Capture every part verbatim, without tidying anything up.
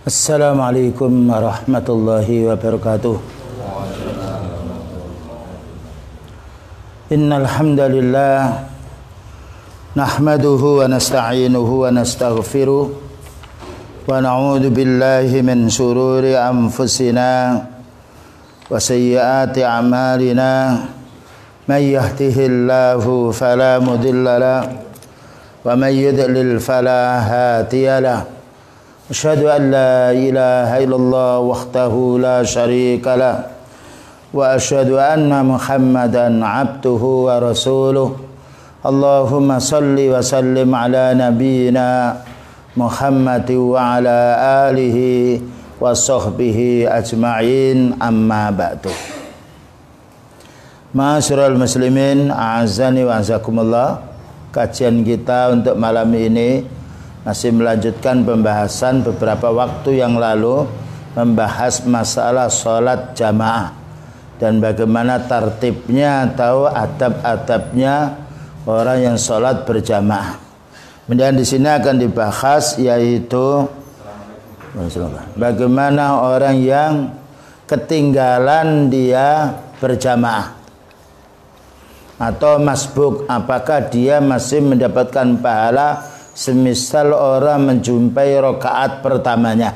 Assalamualaikum warahmatullahi wabarakatuh. Innal hamdalillah nahmaduhu wa nasta'inuhu wa nastaghfiruh wa na'udzu billahi min shururi anfusina wa sayyiati a'malina. May yahdihillahu fala mudilla lahu wa may yudlil fala hadiya lahu. Asyhadu an la ilaha illallah wahdahu la syarika lah wa asyhadu anna Muhammadan abduhu wa rasuluh. Allahumma salli wa sallim ala nabiyyina Muhammad wa ala alihi wa sahbihi ajma'in, amma ba'du. Ma'asyiral muslimin, a'azzani wa a'azzakumullah. Kajian kita untuk malam ini masih melanjutkan pembahasan beberapa waktu yang lalu, membahas masalah sholat jamaah dan bagaimana tartibnya atau adab-adabnya orang yang sholat berjamaah. Kemudian di sini akan dibahas yaitu bagaimana orang yang ketinggalan dia berjamaah atau masbuk, apakah dia masih mendapatkan pahala semisal orang menjumpai rakaat pertamanya.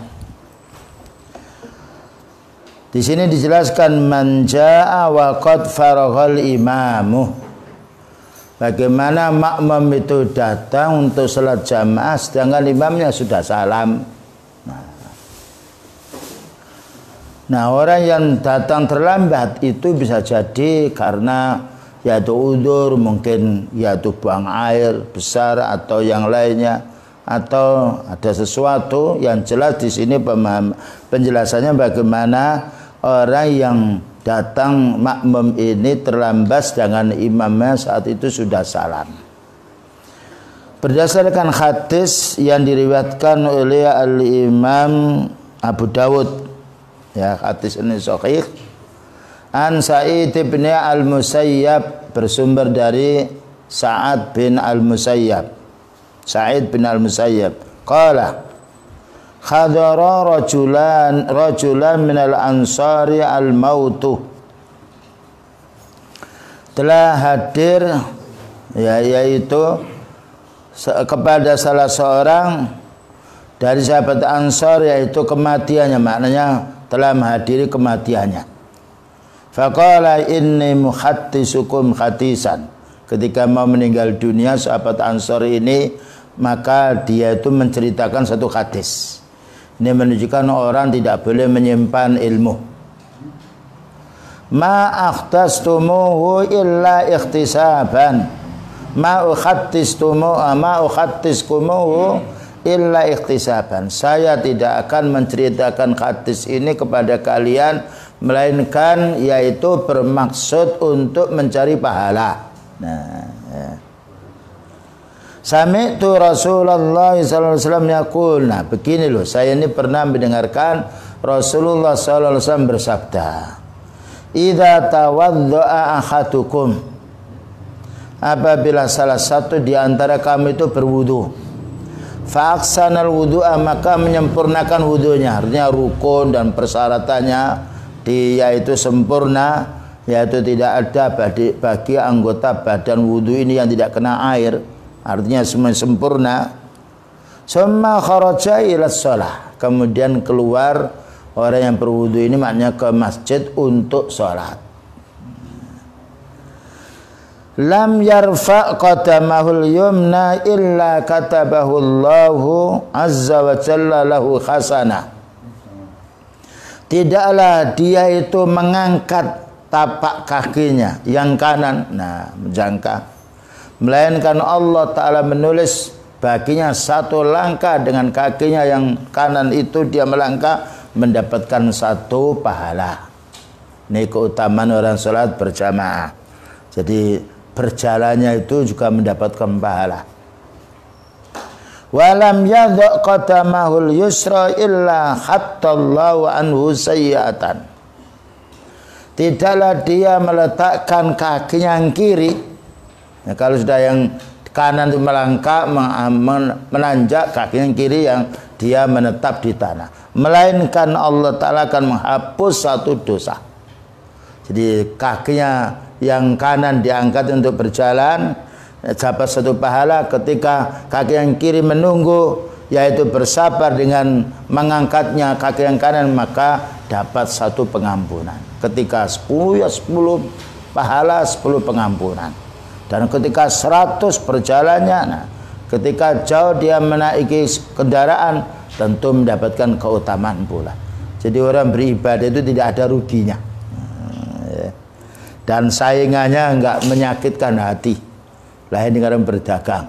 Di sini dijelaskan man jaa wa qad faraghal imamu. Bagaimana makmum itu datang untuk salat jamaah sedangkan imamnya sudah salam. Nah, nah orang yang datang terlambat itu bisa jadi karena yaitu udzur, mungkin yaitu buang air besar atau yang lainnya, atau ada sesuatu yang jelas di sini pemaham, penjelasannya bagaimana orang yang datang makmum ini terlambat dengan imamnya saat itu sudah salam. Berdasarkan hadis yang diriwayatkan oleh Al-Imam Abu Dawud, ya hadis ini sahih, an Sa'id bin Al-Musayyab, bersumber dari Sa'ad bin Al-Musayyab. Sa'id bin Al-Musayyab qala khadara rajulan rajulan minal ansari al-mautu. Telah hadir ya, yaitu kepada salah seorang dari sahabat Ansar yaitu kematiannya, maknanya telah menghadiri kematiannya. Faqala inni muhaddisukum hadisan. Ketika mau meninggal dunia sahabat Ansor ini, maka dia itu menceritakan satu hadis. Ini menunjukkan orang tidak boleh menyimpan ilmu. Ma akhtastumuhu illa ikhtisaban. Ma ukhattistumu ma ukhattiskumuhu illa ikhtisaban. Saya tidak akan menceritakan hadis ini kepada kalian melainkan yaitu bermaksud untuk mencari pahala. Nah, ya. Sami'tu Rasulullah sallallahu alaihi wasallam yaqul. Nah, begini loh, saya ini pernah mendengarkan Rasulullah sallallahu alaihi wasallam bersabda, "Idza tawaddaa ahadukum." Apabila salah satu di antara kamu itu berwudu, fa aksanal wudu'a, maka menyempurnakan wudunya, artinya rukun dan persyaratannya dia itu sempurna, yaitu tidak ada bagi, bagi anggota badan wudu ini yang tidak kena air, artinya semua sempurna. Summa kharaja ila shalah, kemudian keluar orang yang berwudu ini maknanya ke masjid untuk sholat. Lam yarfa qadamahul yumna illa katabahu Allahu azza wa jalla lahu hasanah. Tidaklah dia itu mengangkat tapak kakinya yang kanan, nah menjangka, melainkan Allah Ta'ala menulis baginya satu langkah dengan kakinya yang kanan itu dia melangkah mendapatkan satu pahala. Ini keutamaan orang sholat berjamaah. Jadi berjalannya itu juga mendapatkan pahala. Walam yadha qadamahul yusra illa hattallahu anhu sayyi'atan. Tidaklah dia meletakkan kakinya yang kiri. Nah, kalau sudah yang kanan itu melangkah menanjak, kaki yang kiri yang dia menetap di tanah, melainkan Allah Ta'ala akan menghapus satu dosa. Jadi kakinya yang kanan diangkat untuk berjalan, dapat satu pahala. Ketika kaki yang kiri menunggu, yaitu bersabar dengan mengangkatnya kaki yang kanan, maka dapat satu pengampunan. Ketika sepuluh ya sepuluh pahala, sepuluh pengampunan. Dan ketika seratus berjalannya, nah, ketika jauh dia menaiki kendaraan, tentu mendapatkan keutamaan pula. Jadi orang beribadah itu tidak ada ruginya. Dan saingannya enggak menyakitkan hati. Lain dengan berdagang.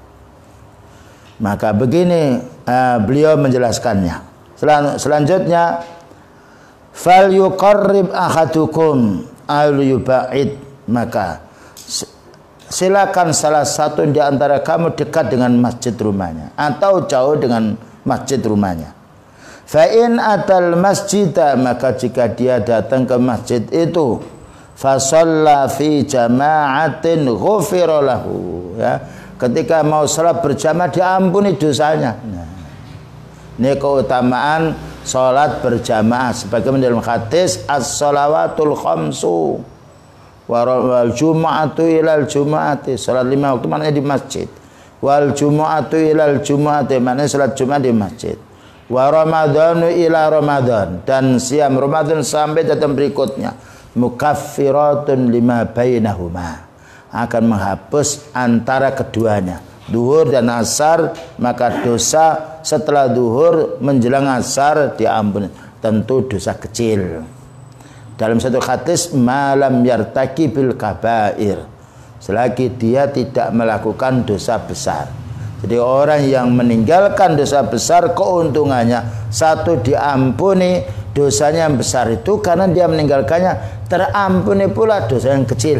Maka begini uh, beliau menjelaskannya. Selan selanjutnya, fal yuqarrib ahadukum al yubaid, maka silakan salah satu di antara kamu dekat dengan masjid rumahnya atau jauh dengan masjid rumahnya. Fa in atal masjidah, maka jika dia datang ke masjid itu, fa shalla fi jama'atin ghufira lahu, ya, ketika mau salat berjamaah diampuni dosanya. Nah, ini keutamaan salat berjamaah sebagaimana dalam hadis as-shalawatul khamsu wal jumu'atu ilal jumu'ati, salat lima waktu maknanya di masjid, wal jumu'atu ilal jumu'ati maknanya salat Jumat di masjid, wa ramadhanu ila ramadan, dan siam Ramadan sampai datang berikutnya, mukaffiratun lima bainahuma, akan menghapus antara keduanya, duhur dan asar, maka dosa setelah duhur menjelang asar diampuni, tentu dosa kecil. Dalam satu hadis, malam yartaki bil kabair, selagi dia tidak melakukan dosa besar. Jadi orang yang meninggalkan dosa besar, keuntungannya satu diampuni dosanya yang besar itu, karena dia meninggalkannya, terampuni pula dosa yang kecil.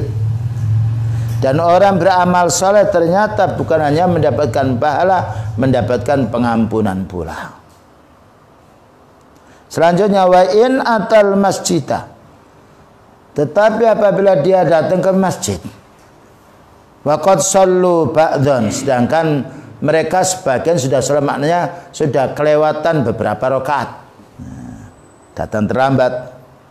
Dan orang beramal saleh ternyata bukan hanya mendapatkan pahala, mendapatkan pengampunan pula. Selanjutnya, wa in atal masjidah, tetapi apabila dia datang ke masjid, waqad shallu ba'dhan, sedangkan mereka sebagian sudah salat, maknanya sudah kelewatan beberapa rakaat, nah, datang terlambat.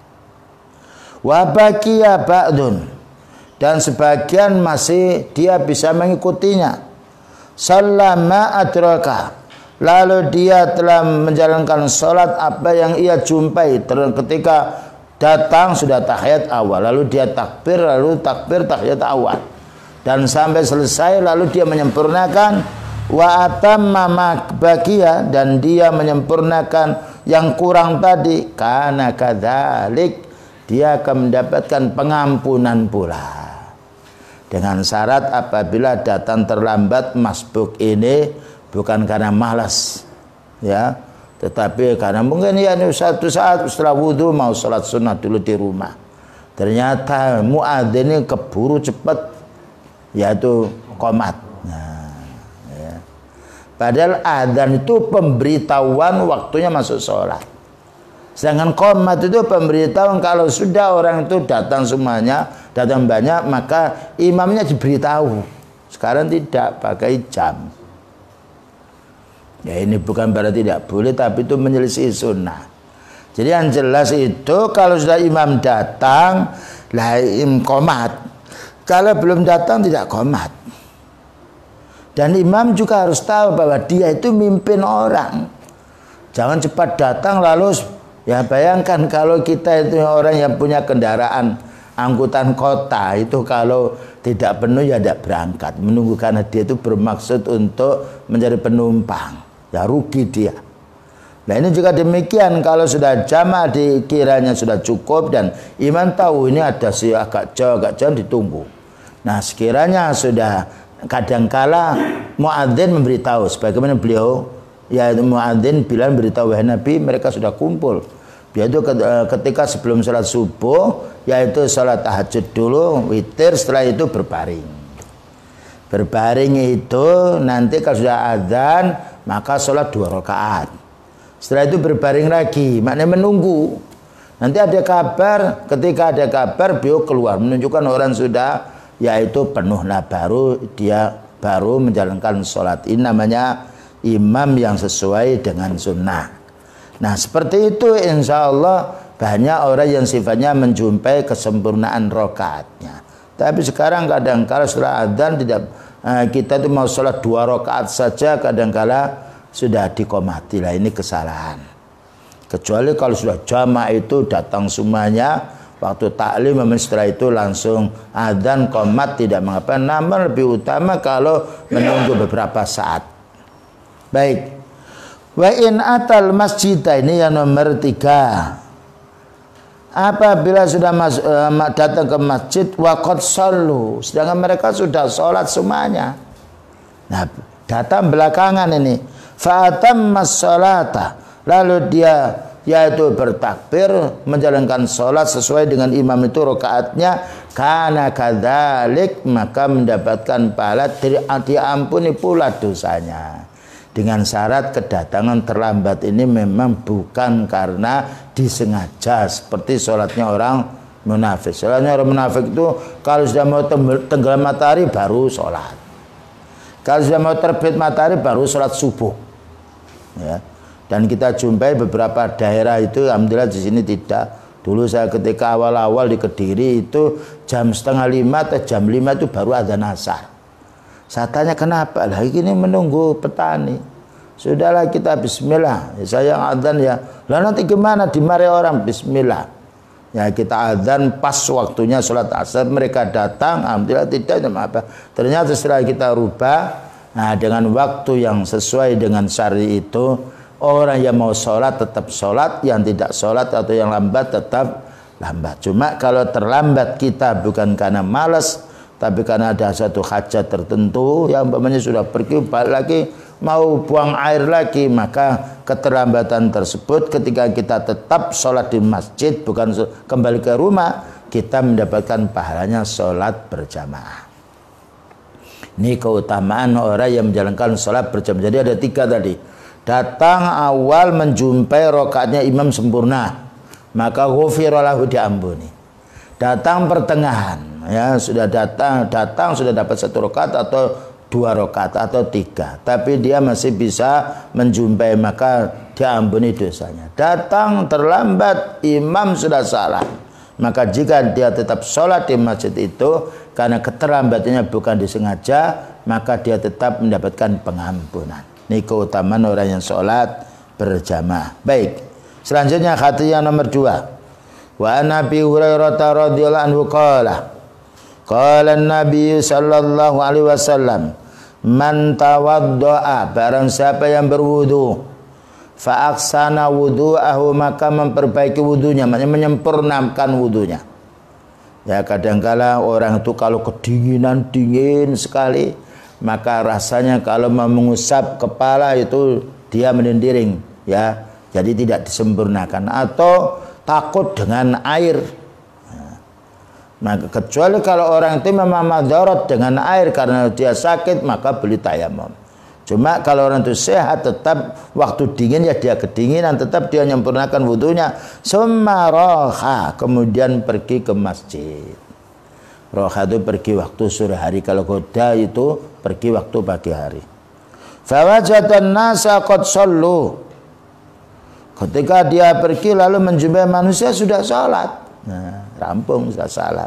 Wa baqiya ba'dun, dan sebagian masih dia bisa mengikutinya. Sallama adraka, lalu dia telah menjalankan salat apa yang ia jumpai. Ketika datang sudah tahiyat awal, lalu dia takbir, lalu takbir tahiyat awal, dan sampai selesai lalu dia menyempurnakan. Wa atamma ma baqiya, dan dia menyempurnakan yang kurang tadi. Kana kadzalik, dia akan mendapatkan pengampunan pula, dengan syarat apabila datang terlambat masbuk ini bukan karena malas, ya, tetapi karena mungkin ya satu saat setelah wudhu mau sholat sunnah dulu di rumah, ternyata muadzin ini keburu cepat, yaitu qomat. Nah, ya. Padahal adzan itu pemberitahuan waktunya masuk sholat, sedangkan qomat itu pemberitahuan kalau sudah orang itu datang semuanya, datang banyak, maka imamnya diberitahu. Sekarang tidak pakai jam. Ya, ini bukan berarti tidak boleh, tapi itu menyelisih sunnah. Jadi yang jelas itu kalau sudah imam datang, lah im qomat. Kalau belum datang tidak qomat. Dan imam juga harus tahu bahwa dia itu mimpin orang. Jangan cepat datang lalu, ya bayangkan kalau kita itu orang yang punya kendaraan angkutan kota, itu kalau tidak penuh ya tidak berangkat, menunggu, karena dia itu bermaksud untuk mencari penumpang. Ya rugi dia. Nah ini juga demikian, kalau sudah jamaah dikiranya sudah cukup dan imam tahu ini ada si agak jauh agak jauh ditunggu. Nah sekiranya sudah, kadangkala muadzin memberitahu, sebagaimana beliau, ya muadzin bilang beritahu wahai Nabi, mereka sudah kumpul. Yaitu ketika sebelum sholat subuh, yaitu sholat tahajud dulu, witir, setelah itu berbaring. Berbaring itu nanti kalau sudah azan, maka sholat dua rakaat. Setelah itu berbaring lagi, maknanya menunggu. Nanti ada kabar, ketika ada kabar beliau keluar, menunjukkan orang sudah, yaitu penuh. Nah baru dia baru menjalankan sholat. Ini namanya imam yang sesuai dengan sunnah. Nah seperti itu insya Allah banyak orang yang sifatnya menjumpai kesempurnaan rokaatnya. Tapi sekarang kadang-kala setelah adzan tidak eh, kita tuh mau sholat dua rakaat saja kadang-kala sudah dikomati. Lah ini kesalahan. Kecuali kalau sudah jamaah itu datang semuanya waktu taklim, setelah itu langsung adzan qomat tidak mengapa. Namun lebih utama kalau menunggu beberapa saat. Baik. Wa in atal masjid, ini yang nomor tiga. Apabila sudah mas, uh, datang ke masjid waqad shallu, sedangkan mereka sudah sholat semuanya. Nah, datang belakangan ini. Fa atammas sholata, lalu dia yaitu bertakbir menjalankan sholat sesuai dengan imam itu rakaatnya, kana kadzalik, maka mendapatkan pahala, diampuni pula dosanya. Dengan syarat kedatangan terlambat ini memang bukan karena disengaja seperti sholatnya orang munafik. Sholatnya orang munafik itu kalau sudah mau tenggelam matahari baru sholat, kalau sudah mau terbit matahari baru sholat subuh ya. Dan kita jumpai beberapa daerah itu alhamdulillah di sini tidak. Dulu saya ketika awal-awal di Kediri itu jam setengah lima atau jam lima itu baru adzan asar. Saya tanya kenapa? Lah ini menunggu petani. Sudahlah kita bismillah. Ya, saya yang adzan ya. Lah nanti gimana dimarahi orang? Bismillah. Ya kita adzan pas waktunya sholat asar, mereka datang, alhamdulillah tidak apa. Ternyata setelah kita rubah, nah dengan waktu yang sesuai dengan syari itu, orang yang mau sholat tetap sholat, yang tidak sholat atau yang lambat tetap lambat. Cuma kalau terlambat kita bukan karena malas, tapi karena ada satu hajat tertentu yang umpamanya sudah pergi balik lagi mau buang air lagi, maka keterlambatan tersebut ketika kita tetap sholat di masjid bukan kembali ke rumah, kita mendapatkan pahalanya sholat berjamaah. Ini keutamaan orang yang menjalankan sholat berjamaah. Jadi ada tiga tadi. Datang awal menjumpai rakaatnya imam sempurna, maka ghufira lahu, diampuni. Datang pertengahan, ya sudah datang datang sudah dapat satu rakaat atau dua rakaat atau tiga, tapi dia masih bisa menjumpai, maka diampuni dosanya. Datang terlambat, imam sudah salah, maka jika dia tetap sholat di masjid itu karena keterlambatannya bukan disengaja, maka dia tetap mendapatkan pengampunan. Ini keutamaan orang yang sholat berjamaah. Baik, selanjutnya hadis yang nomor dua. Wa Nabi Hurairah radhiyallahu anhu qala qala Nabi sallallahu alaihi wasallam, man tawaddoa, barang siapa yang berwudu, fa aksana wudu'ahu, maka memperbaiki wudunya, maknanya menyempurnakan wudunya. Ya kadangkala orang itu kalau kedinginan dingin sekali, maka rasanya kalau mau mengusap kepala itu dia mendiring ya, jadi tidak disempurnakan, atau takut dengan air. Maka kecuali kalau orang itu memang madarat dengan air karena dia sakit, maka beli tayamum. Cuma kalau orang itu sehat, tetap waktu dingin ya dia kedinginan, tetap dia menyempurnakan wudunya. Summa roha, kemudian pergi ke masjid. Roha itu pergi waktu sore hari, kalau goda itu pergi waktu pagi hari. Fawajatan nasa qad shallu, ketika dia pergi lalu menjumpai manusia sudah sholat. Nah, rampung sudah salam.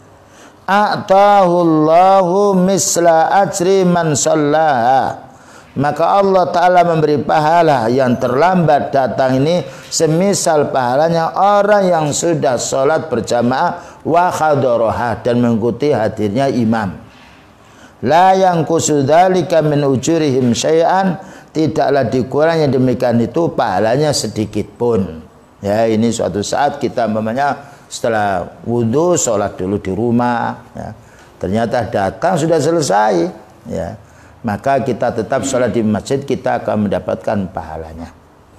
A'tahullahu misla ajri man shallaha, maka Allah Ta'ala memberi pahala yang terlambat datang ini semisal pahalanya orang yang sudah sholat berjamaah wa khadaraha, dan mengikuti hadirnya imam. La yang kusudalika min ujurihim syai'an, tidaklah dikurangi demikian itu pahalanya sedikit pun. Ya ini suatu saat kita memangnya setelah wudhu sholat dulu di rumah, ya. Ternyata datang sudah selesai, ya. Maka kita tetap sholat di masjid, kita akan mendapatkan pahalanya.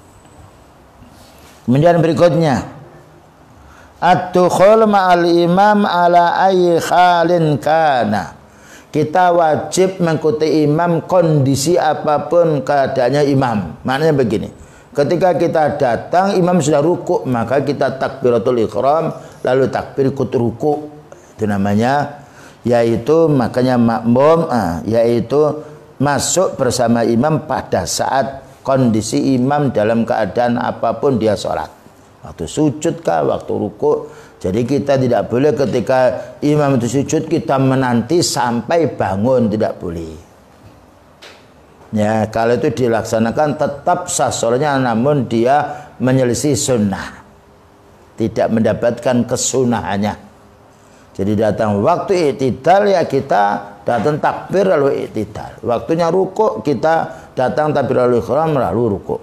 Kemudian berikutnya, at-dukhul ma'al imam ala ayyi khalin kana, kita wajib mengikuti imam kondisi apapun keadaannya imam. Maknanya begini, ketika kita datang imam sudah ruku, maka kita takbiratul ihram lalu takbir ikut ruku. Itu namanya, yaitu makanya makmum, ah, yaitu masuk bersama imam pada saat kondisi imam dalam keadaan apapun dia sholat. Waktu sujud kah, waktu ruku. Jadi kita tidak boleh ketika imam itu sujud kita menanti sampai bangun, tidak boleh. Ya, kalau itu dilaksanakan tetap sah sholatnya, namun dia menyelisih sunnah, tidak mendapatkan kesunahannya. Jadi datang waktu i'tidal ya kita datang takbir lalu i'tidal. Waktunya ruku kita datang takbiratul ihram lalu ruku.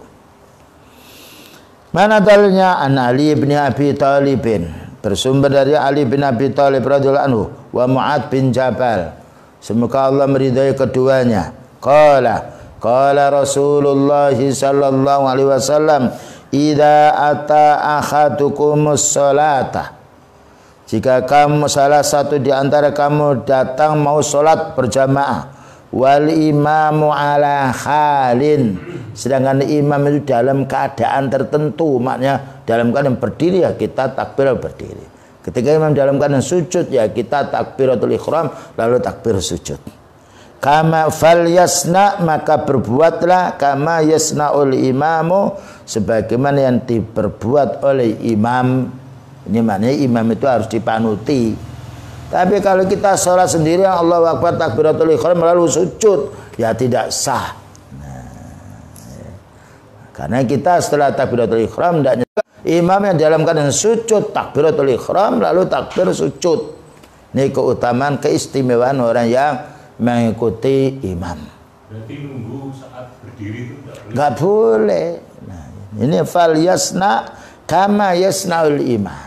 Mana dalilnya? An Ali bin Abi Thalib, bersumber dari Ali bin Abi Thalib radhiyallahu anhu wa Mu'adz bin Jabal, semoga Allah meridai keduanya. Qala qala Rasulullah sallallahu alaihi wasallam, idza ata ahadukumus sholata, jika kamu salah satu di antara kamu datang mau sholat berjamaah, wal imamu ala halin, sedangkan imam itu dalam keadaan tertentu, maknanya dalam keadaan berdiri ya kita takbir berdiri. Ketika imam dalam keadaan sujud ya kita takbiratul ihram lalu takbir sujud. Kama fal yasna, maka berbuatlah kama yasnaul imamu, sebagaimana yang diperbuat oleh imam. Ini maknanya imam itu harus dipanuti. Tapi kalau kita sholat sendiri Allahu Akbar takbiratul ihram lalu sujud ya tidak sah. Nah, ya. Karena kita setelah takbiratul ihram tidak nyata, imam yang dalam keadaan sujud takbiratul ihram lalu takbir sujud. Ini keutamaan keistimewaan orang yang mengikuti imam. Berarti nunggu saat berdiri itu nggak boleh. Nah, ini fal yasna kama yasnaul imam.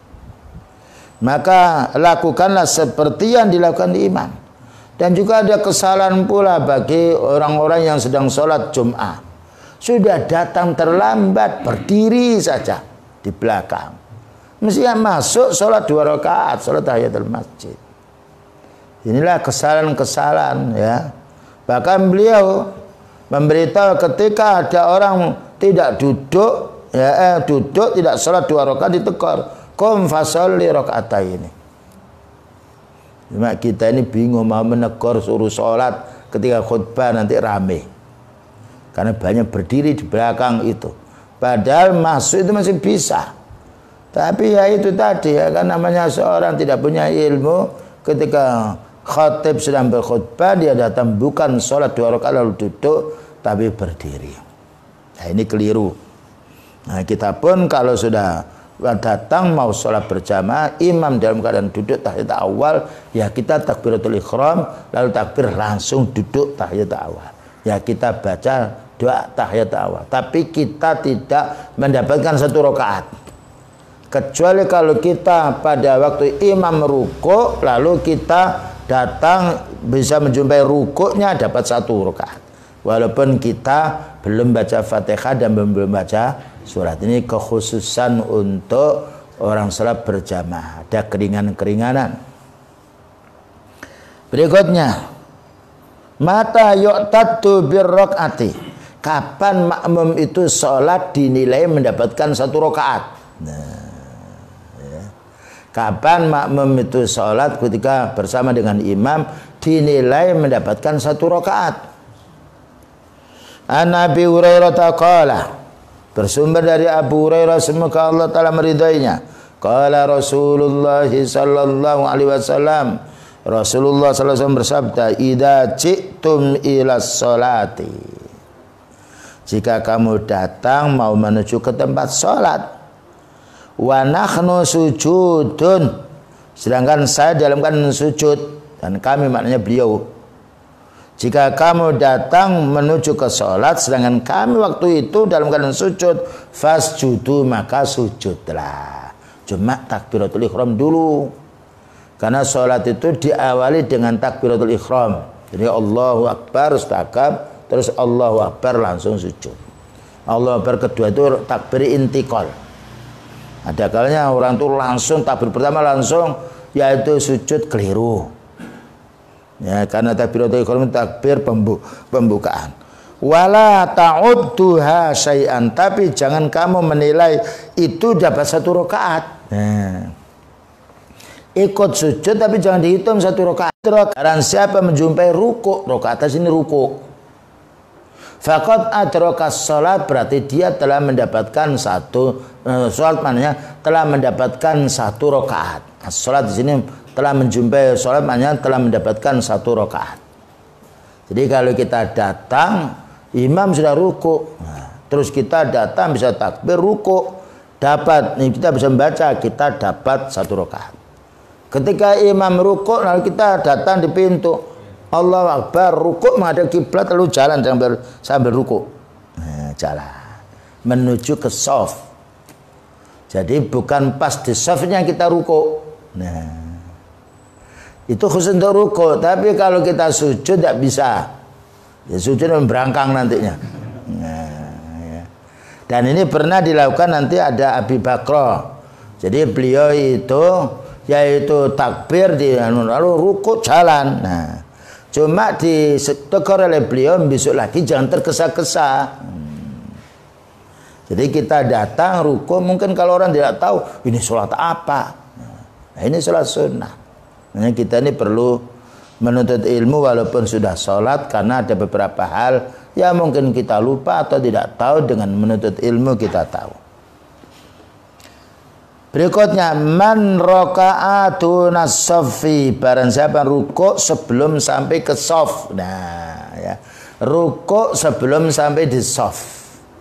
Maka lakukanlah seperti yang dilakukan di imam. Dan juga ada kesalahan pula bagi orang-orang yang sedang sholat Jum'ah. Sudah datang terlambat, berdiri saja di belakang. Mestinya masuk sholat dua rakaat, sholat tahiyatul masjid. Inilah kesalahan-kesalahan ya. Bahkan beliau memberitahu ketika ada orang tidak duduk, ya eh, duduk tidak sholat dua rakaat ditegur. Qum fasolli rakaataini. Cuma kita ini bingung mau menegur suruh sholat ketika khutbah nanti rame. Karena banyak berdiri di belakang itu. Padahal masuk itu masih bisa. Tapi ya itu tadi ya kan namanya seorang tidak punya ilmu, ketika khatib sedang berkhutbah dia datang bukan sholat dua rakaat lalu duduk tapi berdiri. Nah ini keliru. Nah kita pun kalau sudah datang mau sholat berjamaah, imam dalam keadaan duduk tahiyat awal, ya kita takbiratul ihram lalu takbir langsung duduk tahiyat awal. Ya kita baca doa tahiyat awal. Tapi kita tidak mendapatkan satu rakaat. Kecuali kalau kita pada waktu imam ruku lalu kita datang bisa menjumpai rukuknya dapat satu rakaat. Walaupun kita belum baca Fatihah dan belum baca surat. Ini kekhususan untuk orang salat berjamaah. Ada keringan-keringanan. Berikutnya, mata yu'taddu birrakaati. Kapan makmum itu sholat dinilai mendapatkan satu rakaat? Nah, ya. Kapan makmum itu sholat ketika bersama dengan imam dinilai mendapatkan satu rakaat? An Abi Hurairah qala, bersumber dari Abu Hurairah semoga Allah taala meridainya, qala Rasulullah sallallahu alaihi wasallam, Rasulullah sallallahu alaihi wasallam bersabda, idza ji'tum ila sholati, jika kamu datang mau menuju ke tempat sholat, wa nahnu sujudun, sedangkan saya dalam keadaan sujud, dan kami maknanya beliau. Jika kamu datang menuju ke sholat sedangkan kami waktu itu dalam keadaan sujud, fasjudu, maka sujudlah. Cuma takbiratul ihram dulu. Karena sholat itu diawali dengan takbiratul ihram. Jadi Allahu Akbar istakab, terus Allahu Akbar langsung sujud. Allahu Akbar kedua itu takbir intikal. Ada kalanya orang itu langsung takbir pertama langsung yaitu sujud keliru. Ya, karena takbiratul ihram takbir pembu pembukaan. Wala ta'udduha syai'an, tapi jangan kamu menilai itu dapat satu rakaat. Nah, ikut sujud tapi jangan dihitung satu rakaat. Barang siapa menjumpai ruku, rakaat atas ini ruku, faqad adraka sholat, berarti dia telah mendapatkan satu uh, sholat, maknanya telah mendapatkan satu rakaat. Sholat di sini telah menjumpai sholat, maknanya telah mendapatkan satu rakaat. Jadi kalau kita datang, imam sudah ruku, nah, terus kita datang bisa takbir ruku, dapat, nih kita bisa membaca, kita dapat satu rakaat. Ketika imam ruku, lalu kita datang di pintu, Allahu Akbar, ruku menghadap kiblat, lalu jalan sambil sambil ruku, nah, jalan menuju ke shaf. Jadi bukan pas di shafnya kita ruku, nah itu khusus untuk ruku. Tapi kalau kita sujud tidak bisa, ya sujud berangkang nantinya. Nah, ya. Dan ini pernah dilakukan, nanti ada Abi Bakro. Jadi beliau itu yaitu takbir di lalu ruku jalan. Nah, cuma ditegur oleh beliau, besok lagi jangan tergesa-gesa. Hmm. Jadi kita datang ruku, mungkin kalau orang tidak tahu ini sholat apa, nah ini sholat sunnah. Nah, kita ini perlu menuntut ilmu walaupun sudah sholat, karena ada beberapa hal yang mungkin kita lupa atau tidak tahu. Dengan menuntut ilmu kita tahu. Berikutnya, man roka'atu nasoffi, barang siapa ruku sebelum sampai ke sof. Nah, ya, ruku sebelum sampai di sof.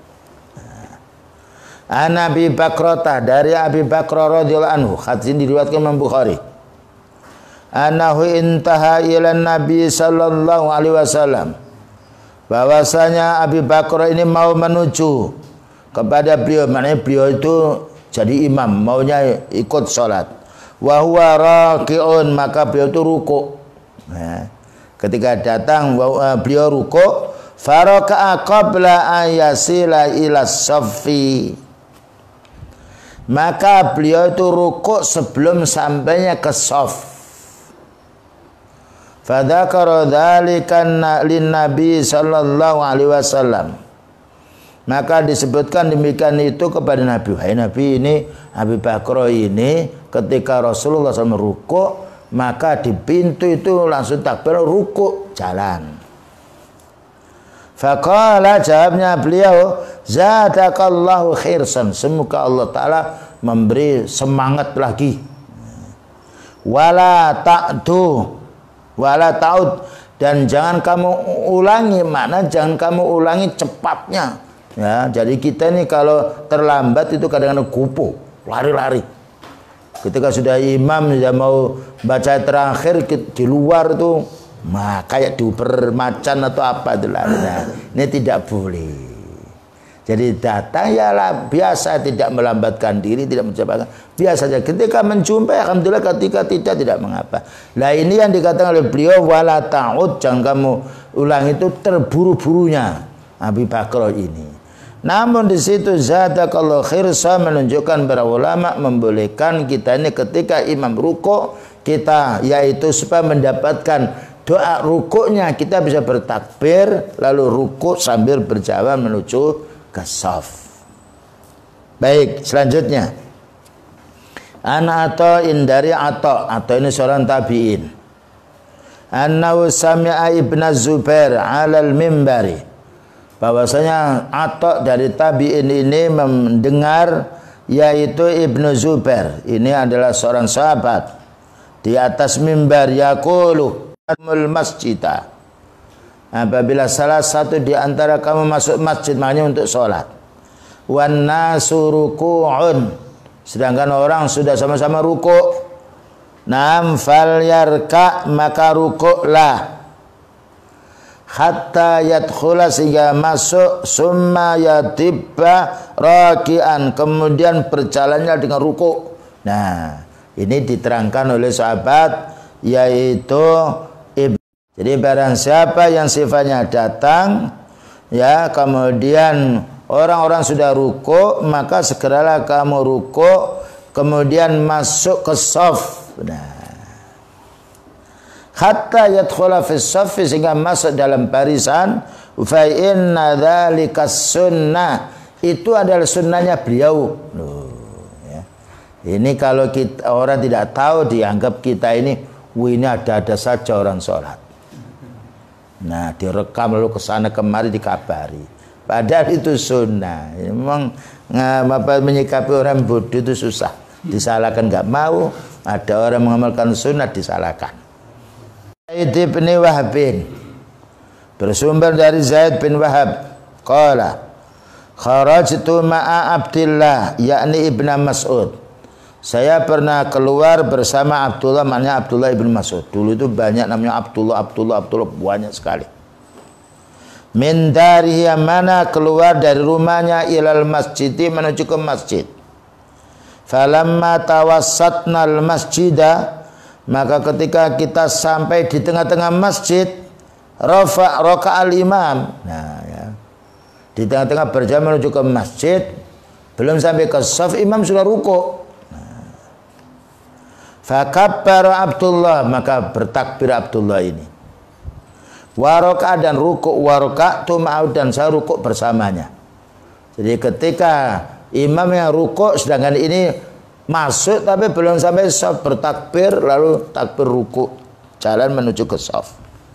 An Abi Bakrata, dari Abi Bakrah radhiyallahu anhu, hadis ini diriwayatkan Imam Bukhari. Anahu intaha ila Nabi sallallahu alaihi wasallam, bahwasanya Abi Bakrah ini mau menuju kepada beliau, maknanya beliau itu jadi imam, maunya ikut sholat. Wa huwa raki'un, maka beliau itu ruku. Nah, ketika datang beliau ruku, faraka'a qabla ayasila ila saffi, maka beliau itu ruku sebelum sampainya ke shaf. Fadzakara dzalika lin Nabi sallallahu alaihi wasallam, maka disebutkan demikian itu kepada Nabi. Hai Nabi, ini Abi Bakr ini ketika Rasulullah shallallahu alaihi wasallam ruku, maka di pintu itu langsung takbir ruku jalan. Faqala, jawabnya beliau, zadakallahu khirsan, semoga Allah Ta'ala memberi semangat lagi. Wala ta'du, wala ta'ud, dan jangan kamu ulangi, makna jangan kamu ulangi cepatnya. Ya, jadi kita ini kalau terlambat itu kadang-kadang kupu, lari-lari. Ketika sudah imam sudah mau baca terakhir di luar tuh, nah, kayak diuber macan atau apa itu lari. Nah, ini tidak boleh. Jadi datang ya lah, biasa, tidak melambatkan diri, tidak mencoba, biasa saja. Ketika menjumpai, alhamdulillah, ketika tidak, tidak mengapa. Nah, ini yang dikatakan oleh beliau, wala ta'ud, jangan kamu ulang, itu terburu-burunya Abi Bakr ini. Namun di situ zadakallahu khirsa, menunjukkan para ulama membolehkan kita ini ketika imam ruku, kita yaitu supaya mendapatkan doa rukuknya, kita bisa bertakbir lalu ruku sambil berjalan menuju ke shaf. Baik, selanjutnya Ana Ata'in, dari Ata', Ata' ini seorang tabi'in, annahu sami'a Ibnu Zubair 'alal mimbari, bahwasanya Ata' dari tabi'in ini mendengar yaitu Ibnu Zubair, ini adalah seorang sahabat, di atas mimbar, yaqulu mul masjidah, apabila salah satu di antara kamu masuk masjid, maknanya untuk sholat, wan nasu ruku'un, sedangkan orang sudah sama-sama ruku', nam fal yarka, maka ruku'lah, hatta yadkhula, sehingga masuk, summa yatibba raki'an, kemudian berjalannya dengan ruku'. Nah, ini diterangkan oleh sahabat yaitu Ibnu. Jadi barang siapa yang sifatnya datang, ya, kemudian orang-orang sudah ruku, maka segeralah kamu ruku, kemudian masuk ke shaf. Nah, hatta yadkhula fi shaf, sehingga masuk dalam barisan. Fa inna dzalika sunnah, itu adalah sunnahnya beliau. Loh, ya. Ini kalau kita, orang tidak tahu dianggap kita ini, wih ini ada-ada saja orang sholat. Nah direkam lalu kesana kemari dikabari. Padahal itu sunnah. Memang apa, menyikapi orang bodoh itu susah. Disalahkan nggak mau. Ada orang mengamalkan sunnah disalahkan. Zaid bin Wahab bersumber dari Zaid bin Wahab. Qala kharajtu ma'a Abdillah yakni Ibnu Mas'ud. Saya pernah keluar bersama Abdullah, maknanya Abdullah ibn Mas'ud. Dulu itu banyak namanya Abdullah, Abdullah, Abdullah, banyak sekali. Min darihi, mana keluar dari rumahnya, ilal masjidi, menuju ke masjid. Falamma tawassatna al masjidah, maka ketika kita sampai di tengah-tengah masjid, rafa raka al imam. Nah ya, di tengah-tengah berjalan menuju ke masjid, belum sampai ke shaf, imam sudah ruku. Fakabbara Abdullah, maka bertakbir Abdullah ini. Waroka dan rukuk, waroka tu ma'ud, dan saya rukuk bersamanya. Jadi ketika imam yang rukuk, sedangkan ini masuk tapi belum sampai shaf, bertakbir lalu takbir rukuk, jalan menuju ke shaf.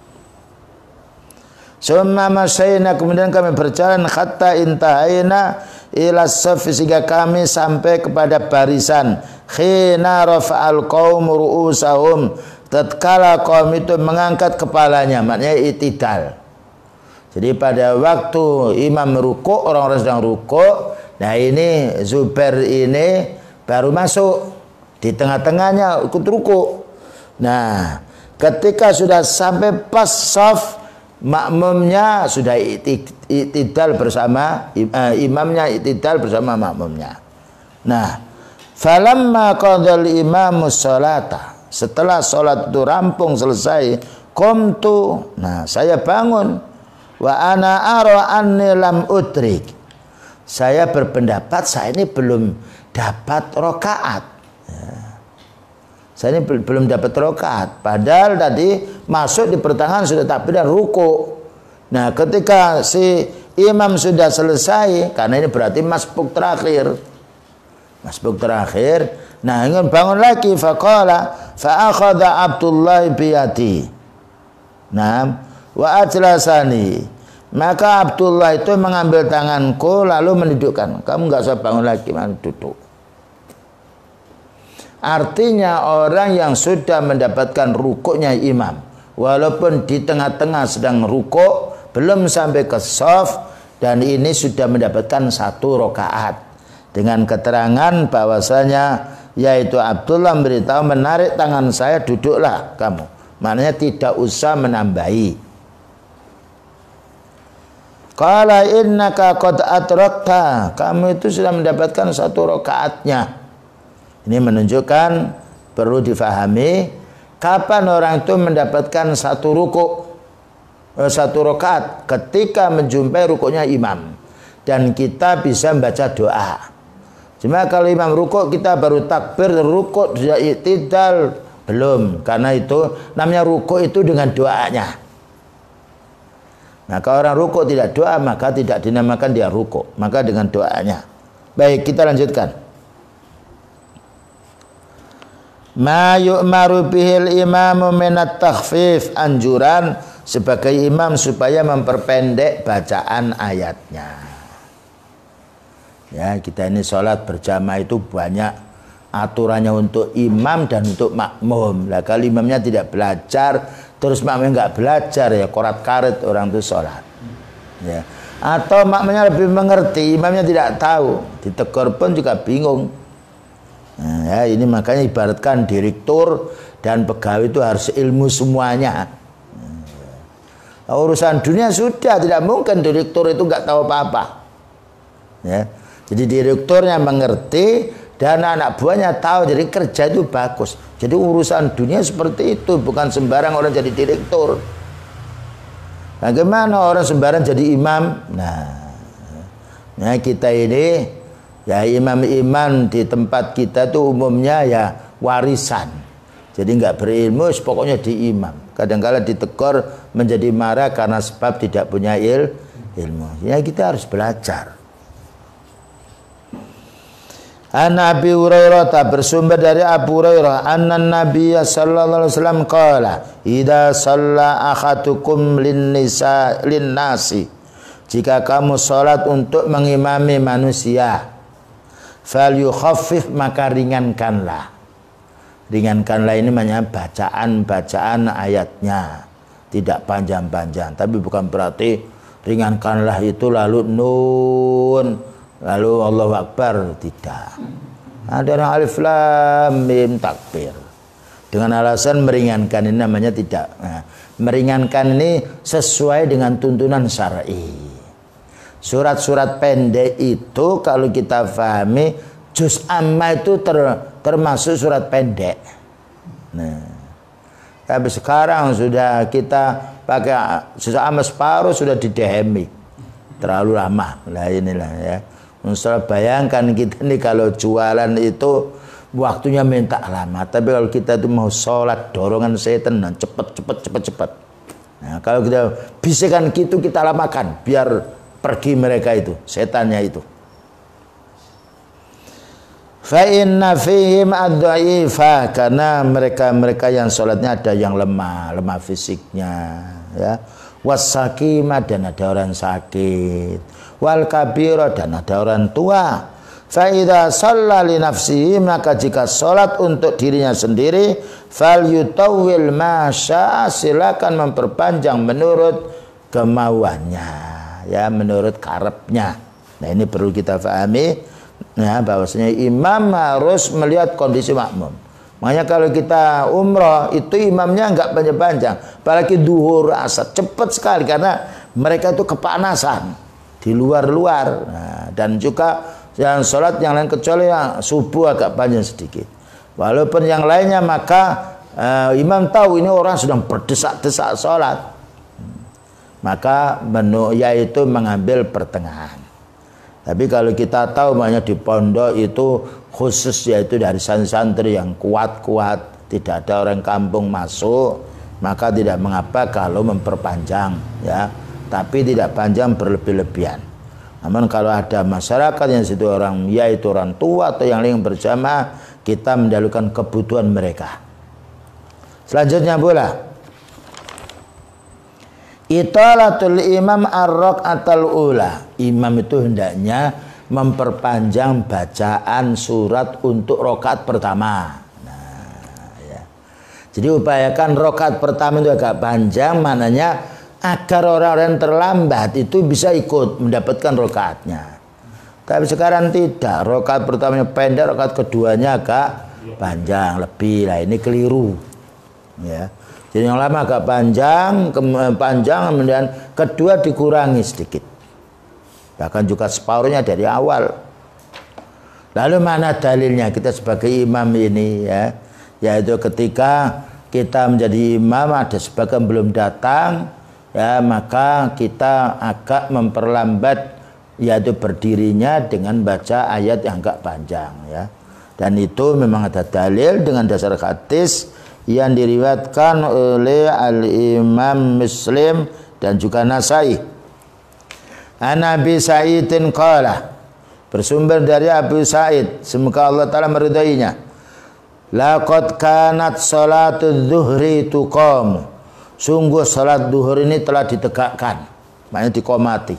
Summa masyayna, kemudian kami berjalan hatta intahaina ila shaf, sehingga kami sampai kepada barisan. Khina rafa'al qaum ru'usahum, tatkala kaum itu mengangkat kepalanya, maknanya itidal. Jadi pada waktu imam rukuk, orang-orang sedang rukuk, nah ini Zubair ini baru masuk di tengah-tengahnya ikut rukuk. Nah ketika sudah sampai pas shaf, makmumnya sudah itidal bersama imamnya, itidal bersama makmumnya. Nah falamma qadal imamu sholata, setelah sholat itu rampung selesai, qumtu, nah saya bangun, wa ana ara anni lam udrik, saya berpendapat saya ini belum dapat rokaat ya. Saya ini belum dapat rokaat, padahal tadi masuk di pertengahan sudah takbir dan ruku. Nah ketika si imam sudah selesai, karena ini berarti masbuk terakhir, masbuk terakhir. Nah ingin bangun lagi, faqala fa akhadha Abdullah biyadi, nah wa ajlasani, maka Abdullah itu mengambil tanganku lalu mendudukkan. Kamu nggak usah bangun lagi, mana duduk. Artinya orang yang sudah mendapatkan rukuknya imam, walaupun di tengah-tengah sedang rukuk, belum sampai ke shaf, dan ini sudah mendapatkan satu rakaat, dengan keterangan bahwasanya yaitu Abdullah memberitahu, menarik tangan saya, duduklah kamu, maknanya tidak usah menambahi. Qala innaka qad atrakta, kamu itu sudah mendapatkan satu rakaatnya. Ini menunjukkan perlu difahami kapan orang itu mendapatkan satu rukuk, satu rakaat, ketika menjumpai rukuknya imam dan kita bisa membaca doa. Cuma kalau imam rukuk kita baru takbir, rukuk sudah i'tidal belum, karena itu namanya rukuk itu dengan doanya. Maka orang rukuk tidak doa maka tidak dinamakan dia rukuk, maka dengan doanya. Baik, kita lanjutkan. Ma yu'maru bihil imamu minat takhfif, anjuran sebagai imam supaya memperpendek bacaan ayatnya. Ya, kita ini sholat berjamaah itu banyak aturannya untuk imam dan untuk makmum. Lah kalau imamnya tidak belajar, terus makmumnya nggak belajar, ya korat karet orang itu sholat. Ya. Atau makmumnya lebih mengerti, imamnya tidak tahu, ditegur pun juga bingung. Nah, ya, ini makanya ibaratkan direktur dan pegawai itu harus ilmu semuanya. Nah, urusan dunia sudah tidak mungkin direktur itu nggak tahu apa-apa. Ya. Jadi direkturnya mengerti dan anak buahnya tahu, jadi kerja itu bagus. Jadi urusan dunia seperti itu, bukan sembarang orang jadi direktur. Bagaimana orang sembarang jadi imam? Nah, nah kita ini ya imam-imam di tempat kita tuh umumnya ya warisan. Jadi nggak berilmu, pokoknya di imam. Kadang-kala ditegur menjadi marah karena sebab tidak punya il, ilmu. Ya kita harus belajar. An Abi Hurairah, bersumber dari Abu Hurairah, anna Nabi sallallahu alaihi wasallam qala, idza shalla ahadukum lin nisa lin nasi, jika kamu salat untuk mengimami manusia, fal yukhaffif, maka ringankanlah. Ringankanlah ini namanya bacaan-bacaan ayatnya, tidak panjang-panjang, tapi bukan berarti ringankanlah itu lalu nun, lalu Allahu Akbar, tidak. Ada orang alif lam mim takbir dengan alasan meringankan, ini namanya tidak. Nah, meringankan ini sesuai dengan tuntunan syar'i. Surat-surat pendek itu kalau kita pahami, juz amma itu ter, termasuk surat pendek. Nah, tapi sekarang sudah kita pakai sesama separuh sudah didehemi, terlalu lama lah inilah ya. Misal bayangkan kita nih kalau jualan itu waktunya minta lama, tapi kalau kita itu mau sholat dorongan setan, nah, cepet cepet cepet cepet. Nah, kalau kita bisikan gitu kita lamakan biar pergi mereka itu setannya itu. Fa inna fihim ad-dha'ifa, karena mereka-mereka yang sholatnya ada yang lemah, lemah fisiknya, ya. Was-sakimah, dan ada orang sakit. Wal kabira, dan ada orang tua. Fa idza shalla li nafsihi, maka jika sholat untuk dirinya sendiri, fal yutawwil ma syaa, silakan memperpanjang menurut kemauannya, ya, menurut karepnya. Nah, ini perlu kita pahami. Nah, bahwasanya imam harus melihat kondisi makmum. Makanya kalau kita umroh itu imamnya enggak panjang-panjang, apalagi duhur asar cepat sekali karena mereka itu kepanasan di luar-luar. Nah, dan juga yang sholat yang lain kecuali yang subuh agak panjang sedikit. Walaupun yang lainnya maka uh, imam tahu ini orang sedang berdesak-desak sholat, maka menu yaitu mengambil pertengahan. Tapi kalau kita tahu banyak di pondok itu khusus yaitu dari santri yang kuat-kuat, tidak ada orang kampung masuk, maka tidak mengapa kalau memperpanjang, ya. Tapi tidak panjang berlebih-lebihan. Namun kalau ada masyarakat yang situ orang yaitu orang tua atau yang lain berjamaah, kita mendahulukan kebutuhan mereka. Selanjutnya pula, italatul imam ar-rak'atul ula. Imam itu hendaknya memperpanjang bacaan surat untuk rakaat pertama. Nah, ya. Jadi upayakan rakaat pertama itu agak panjang, mananya agar orang-orang terlambat itu bisa ikut mendapatkan rakaatnya. Tapi sekarang tidak, rakaat pertamanya pendek, rakaat keduanya agak panjang lebih. Lah ini keliru. Ya. Jadi yang lama agak panjang, panjang, kemudian kedua dikurangi sedikit. Bahkan juga separuhnya dari awal. Lalu mana dalilnya kita sebagai imam ini, ya? Yaitu ketika kita menjadi imam ada sebagian belum datang, ya, maka kita agak memperlambat yaitu berdirinya dengan baca ayat yang agak panjang, ya. Dan itu memang ada dalil dengan dasar hadis yang diriwayatkan oleh Al-Imam Muslim dan juga Nasai. An Abi Sa'idin qala, bersumber dari Abu Sa'id, semoga Allah Ta'ala meridainya, laqad kanat salatul zuhri tuqam, sungguh salat zuhur ini telah ditegakkan, maknanya diqomati.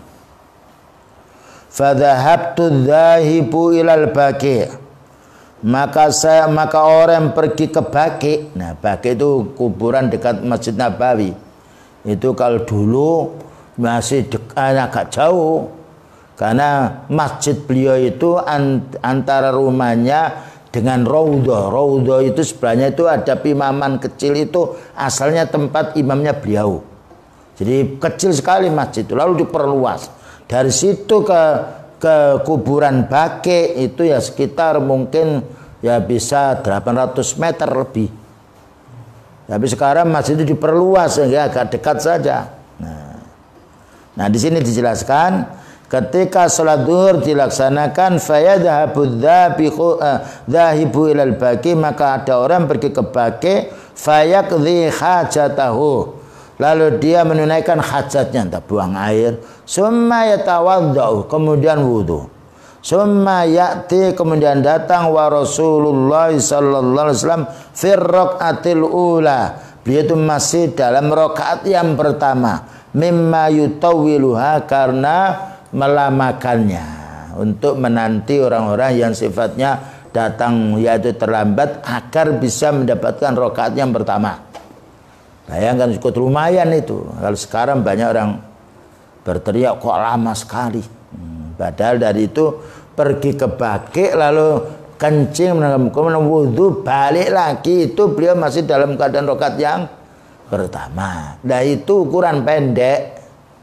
Fadhahabtu dhahibu ilal baqi', maka saya maka orang pergi ke Baqi'. Nah, Baqi' itu kuburan dekat Masjid Nabawi. Itu kalau dulu masih dekat, agak jauh, karena masjid beliau itu antara rumahnya dengan Raudhah. Raudhah itu sebelahnya itu ada imaman kecil, itu asalnya tempat imamnya beliau. Jadi kecil sekali masjid itu, lalu diperluas. Dari situ ke ke kuburan Baqi' itu ya sekitar mungkin ya bisa delapan ratus meter lebih. Tapi sekarang masjid itu diperluas sehingga agak dekat saja. Nah, nah di sini dijelaskan ketika sholat zuhur dilaksanakan fayadhabu dhahibu ilal Baqi', maka ada orang pergi ke Baqi' fayaqdi hajatahu, lalu dia menunaikan hajatnya, entah buang air, summa yatawaddau, kemudian wudu, Summa ya'ti, kemudian datang wa Rasulullah sallallahu alaihi wasallam fir raqatil ula, beliau itu masih dalam rakaat yang pertama, mimma yutawwiluha, karena melamakannya, untuk menanti orang-orang yang sifatnya datang yaitu terlambat agar bisa mendapatkan rakaat yang pertama. Bayangkan cukup lumayan itu. Kalau sekarang banyak orang berteriak kok lama sekali. Hmm, padahal dari itu pergi ke baki lalu kencing, kemudian wudhu, balik lagi, itu beliau masih dalam keadaan rakaat yang pertama. Nah itu ukuran pendek.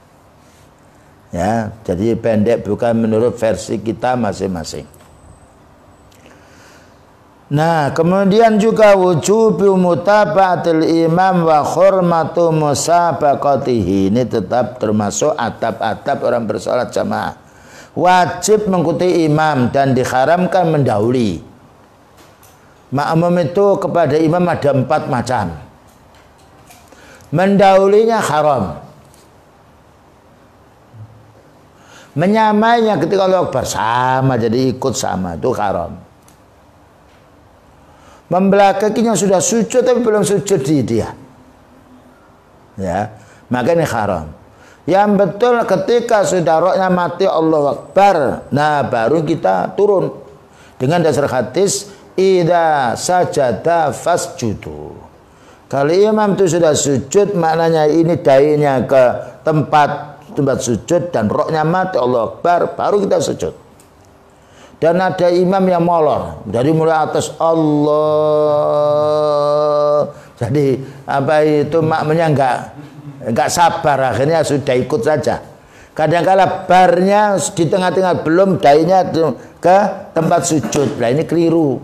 Ya, jadi pendek bukan menurut versi kita masing-masing. Nah, kemudian juga wujubu mutaba'atil imam wa hurmatu musabaqatihi. Ini tetap termasuk adab-adab orang bersalat jamaah. Wajib mengikuti imam dan diharamkan mendahului. Makmum itu kepada imam ada empat macam. Mendahulinya haram. Menyamainya ketika Allah Akbar sama, jadi ikut sama, itu haram. Membelakanginya sudah sujud tapi belum sujud di dia, ya, maka ini haram. Yang betul ketika sudah rohnya mati Allah Akbar, nah baru kita turun dengan dasar hadis idza sajada fasjudu. Kalau imam itu sudah sujud, maknanya ini dahinya ke tempat tempat sujud dan rohnya mati Allah Akbar, baru kita sujud. Dan ada imam yang molor dari mulai atas Allah, jadi apa itu makmumnya enggak enggak sabar, akhirnya sudah ikut saja. Kadang-kala barnya di tengah-tengah belum dahinya ke tempat sujud, nah ini keliru.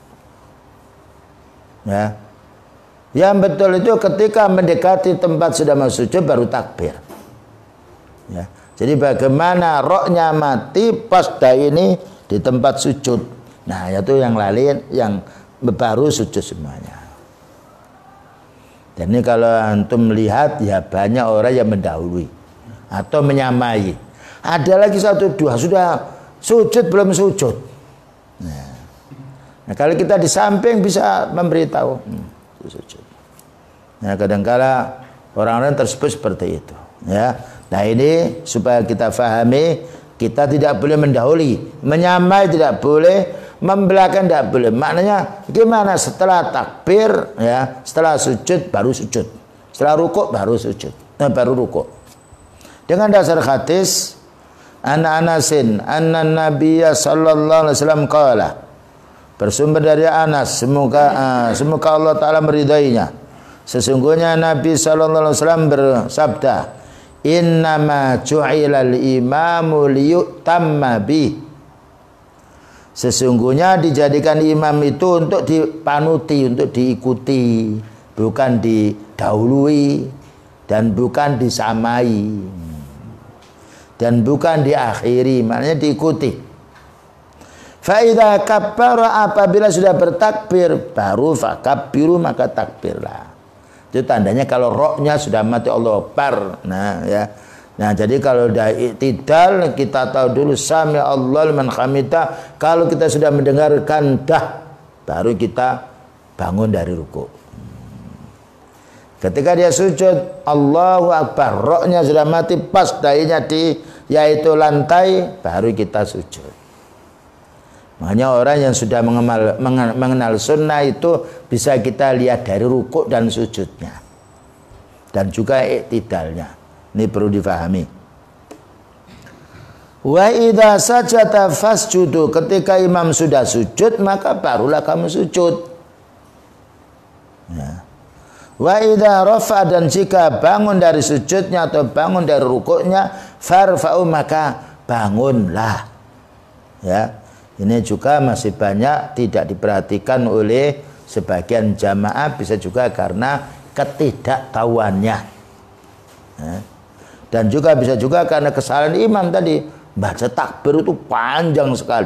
Ya, yang betul itu ketika mendekati tempat sudah mau sujud baru takbir. Ya. Jadi bagaimana rohnya mati pas dahi ini di tempat sujud. Nah, itu yang lain yang baru sujud semuanya. Dan ini kalau antum melihat ya banyak orang yang mendahului atau menyamai. Ada lagi satu dua sudah sujud belum sujud. Nah, nah kalau kita di samping bisa memberitahu hmm, sujud. Nah, kadang-kala orang-orang tersebut seperti itu, ya. Nah ini supaya kita fahami, kita tidak boleh mendahului, menyamai tidak boleh, membelakang tidak boleh. Maknanya gimana? Setelah takbir, ya, setelah sujud baru sujud, setelah rukuk baru sujud, nah, baru rukuk. Dengan dasar hadis an Anasin anna Nabiyya sallallahu alaihi wasallam qala, bersumber dari Anas, semoga uh, semoga Allah Taala meridainya. Sesungguhnya Nabi sallallahu alaihi wasallam bersabda, innama ju'ilal imamu liyutamma bih. Sesungguhnya dijadikan imam itu untuk dipanuti, untuk diikuti, bukan didahului dan bukan disamai dan bukan diakhiri, maknanya diikuti. Fa idza kabbara, apabila sudah bertakbir, baru fakabbiru, maka takbirlah. Itu tandanya kalau rohnya sudah mati Allah Akbar. Nah, ya. Nah, jadi kalau dah iktidal, kita tahu dulu sami Allah liman hamidah. Kalau kita sudah mendengarkan dah, baru kita bangun dari ruku. Ketika dia sujud, Allahu Akbar, rohnya sudah mati, pas dahinya di yaitu lantai, baru kita sujud. Makanya orang yang sudah mengenal, mengenal sunnah itu bisa kita lihat dari rukuk dan sujudnya. Dan juga iktidalnya. Ini perlu difahami. Wa idza sajada fasjudu, ketika imam sudah sujud maka barulah kamu sujud. Ya. Wa idza rafa, dan jika bangun dari sujudnya atau bangun dari rukuknya, farfa'u, maka bangunlah. Ya. Ini juga masih banyak tidak diperhatikan oleh sebagian jamaah, bisa juga karena ketidaktahuannya. Ya. Dan juga bisa juga karena kesalahan imam tadi, baca takbir itu panjang sekali.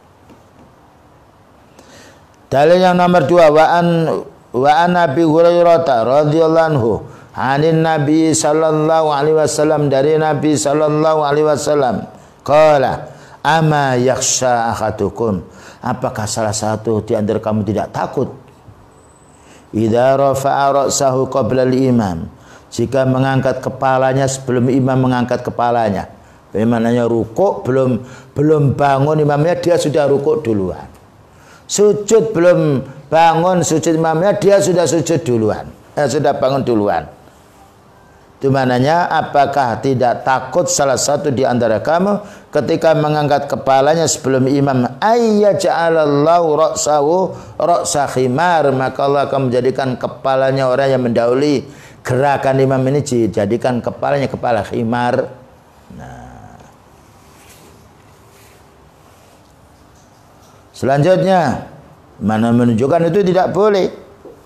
Dalil yang nomor dua, wa an wa an Abi Hurairah radhiyallahu anhu anin Nabi sallallahu alaihi wasallam, dari Nabi sallallahu alaihi wasallam qala, Ama yakhsha ahadukum, apakah salah satu di antara kamu tidak takut? Idza rafa'a ra'sahu qabla al-imam, jika mengangkat kepalanya sebelum imam mengangkat kepalanya. Bagaimana rukuk belum belum bangun imamnya dia sudah rukuk duluan. Sujud belum bangun sujud imamnya dia sudah sujud duluan. Eh, sudah bangun duluan. Itu mananya apakah tidak takut salah satu di antara kamu ketika mengangkat kepalanya sebelum imam, ayya ja'alallahu ra'sahu ra'sa khimar, maka Allah akan menjadikan kepalanya orang yang mendahului gerakan imam ini dijadikan kepalanya kepala khimar. Nah, selanjutnya mana menunjukkan itu tidak boleh.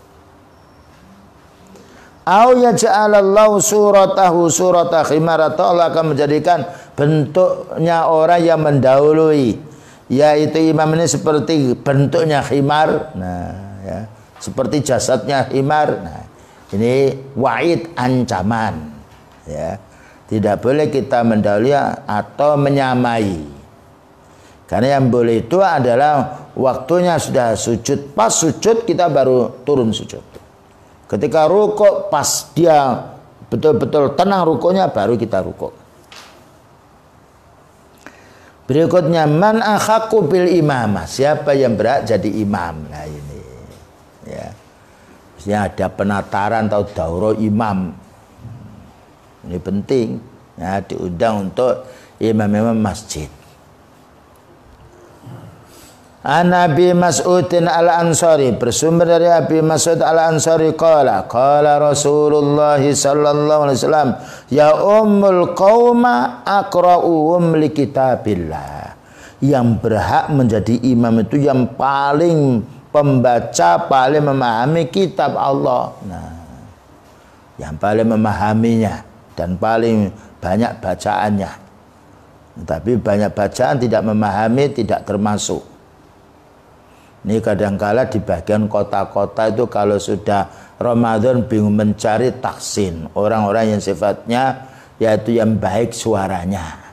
Au yaj'alallahu suratahu surata khimar, atau Allah akan menjadikan bentuknya orang yang mendahului, yaitu imam ini seperti bentuknya khimar. Nah, ya, seperti jasadnya khimar. Nah, ini wa'id, ancaman. Ya, tidak boleh kita mendahului atau menyamai. Karena yang boleh itu adalah waktunya sudah sujud, pas sujud kita baru turun sujud. Ketika rukuk pas dia betul-betul tenang rukuknya baru kita rukuk. Berikutnya, man akhaku bil imamah, siapa yang berhak jadi imam. Nah ini ya, maksudnya ada penataran atau daurah imam, ini penting ya, diundang untuk imam-imam masjid. An Abi Mas'udin al-Ansari, bersumber dari Abi Mas'ud al-Ansari, qala qala Rasulullah sallallahu alaihi wasallam, ya ummul qauma aqra'uhum li kitabillah, yang berhak menjadi imam itu yang paling pembaca, paling memahami kitab Allah. Nah, yang paling memahaminya dan paling banyak bacaannya. Tapi banyak bacaan tidak memahami tidak termasuk. Ini kadangkala di bagian kota-kota itu kalau sudah Ramadan bingung mencari taksin, orang-orang yang sifatnya yaitu yang baik suaranya.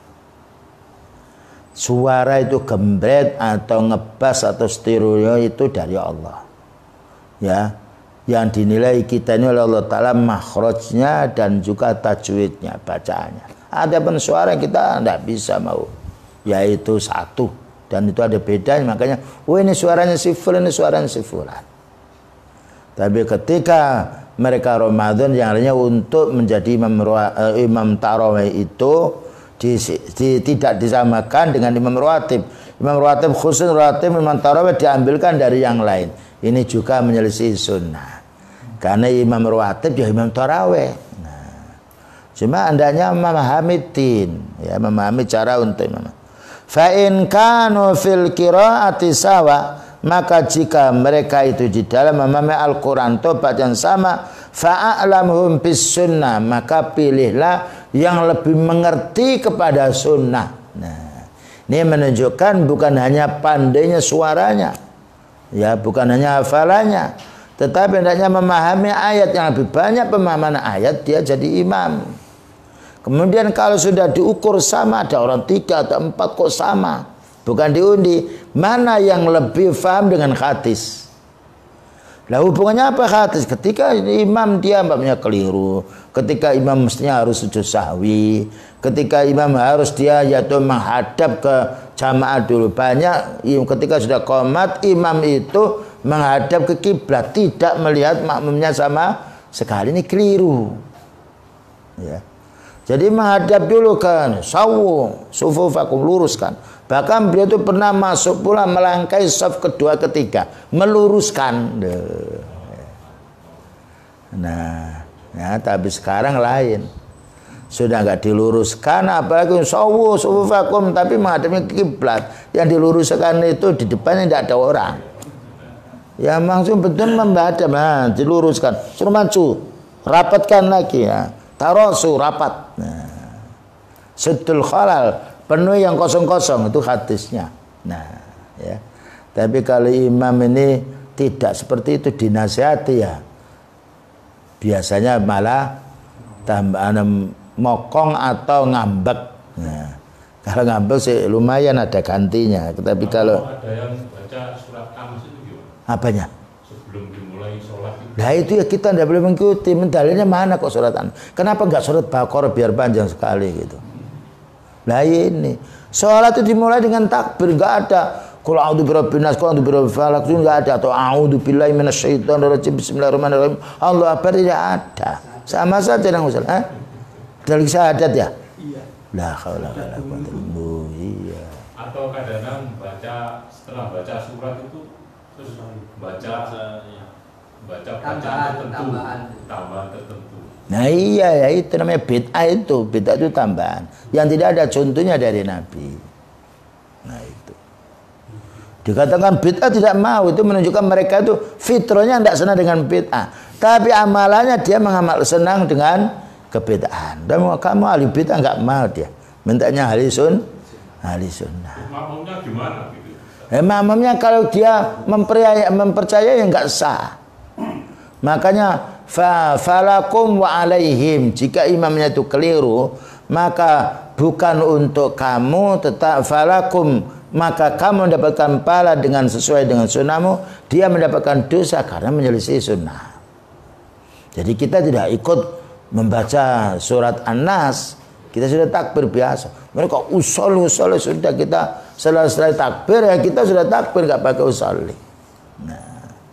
Suara itu gembret atau ngebas atau stereo itu dari Allah. Ya, yang dinilai kita ini oleh Allah Ta'ala makhrajnya dan juga tajwidnya, bacaannya. Adapun suara kita tidak bisa mau, yaitu satu. Dan itu ada bedanya, makanya oh ini suaranya si fulan, ini suaranya si fulan. Tapi ketika mereka Ramadan yang lainnya untuk menjadi imam, uh, imam tarawih itu di, di, tidak disamakan dengan imam rawatib. Imam rawatib khusus rawatib, imam tarawih diambilkan dari yang lain. Ini juga menyelisih sunnah. Karena imam rawatib ya imam tarawih. Nah, cuma hendaknya memahami din, ya, memahami cara untuk imam. Fa in kanu fil qiraati sawa, maka jika mereka itu di dalam memahami Al-Qur'an itu bacaan sama, fa'alamhum bis sunnah, maka pilihlah yang lebih mengerti kepada sunnah. Nah, ini menunjukkan bukan hanya pandainya suaranya, ya, bukan hanya hafalannya, tetapi hendaknya memahami ayat. Yang lebih banyak pemahaman ayat dia jadi imam. Kemudian kalau sudah diukur sama, ada orang tiga atau empat kok sama, bukan diundi, mana yang lebih paham dengan hadis. Lah hubungannya apa hadis? Ketika imam dia mbaknya keliru, ketika imam mestinya harus sujud sahwi, ketika imam harus dia yaitu menghadap ke jamaah dulu. Banyak ketika sudah qomat imam itu menghadap ke kiblat, tidak melihat makmumnya sama sekali, ini keliru. Ya. Jadi menghadap dulu kan, sawu, sufufakum, luruskan. Bahkan beliau itu pernah masuk pula melangkai saf kedua ketiga, meluruskan. Nah, ya, tapi sekarang lain. Sudah nggak diluruskan, apalagi sawu, sufufakum, tapi menghadapnya kiblat. Yang diluruskan itu di depannya tidak ada orang. Ya langsung betul menghadap, nah, diluruskan. Suruh maju, rapatkan lagi ya. Tarosu rapat. Nah, sudul khalal, penuh yang kosong-kosong, itu hadisnya. Nah, ya. Tapi kalau imam ini tidak seperti itu, dinasihati ya, biasanya malah tambah mokong atau ngambek. Nah, Kalau ngambek sih lumayan ada gantinya. Tapi kalau, kalau ada yang baca surat An itu gimana? Apanya? Sebelum dimulai sholat itu. Nah itu ya kita tidak boleh mengikuti. Dalilnya mana kok surat An? Kenapa enggak surat Baqarah biar panjang sekali gitu? Nah ini sholat itu dimulai dengan takbir, enggak ada qul a'udzu birabbin nas, qul a'udzu birabbil falaq, itu enggak ada, atau a'udzu billahi minasyaitonir rajim, bismillahirrahmanirrahim, Allahu akbar, tidak ada. Sama saja dengan usul. Hah? Dalil syahadat ya? Iya. La haula wala quwwata illa billah. Iya. Atau kadang-kadang baca setelah baca surat itu terus baca baca bacaan tertentu, tambahan tertentu. Nah iya ya, itu namanya bid'ah itu. Bid'ah itu tambahan yang tidak ada contohnya dari Nabi. Nah itu dikatakan bid'ah tidak mau, itu menunjukkan mereka itu fitrahnya tidak senang dengan bid'ah, tapi amalannya dia mengamal senang dengan kebid'ahan. Dan kamu ahli bid'ah nggak mau, dia mintanya ahli sun ahli sunnah. Makmumnya gimana gitu? Eh, makmumnya kalau dia mempercaya mempercaya yang nggak sah. Makanya fa falakum wa alaihim, jika imamnya itu keliru maka bukan untuk kamu, tetap falakum, maka kamu mendapatkan pahala dengan sesuai dengan sunnahmu, dia mendapatkan dosa karena menyelisih sunnah. Jadi kita tidak ikut membaca surat An-Nas, kita sudah takbir biasa. Mereka usolli usolli, sudah kita selesai takbir ya kita sudah takbir, nggak pakai usolli. Nah.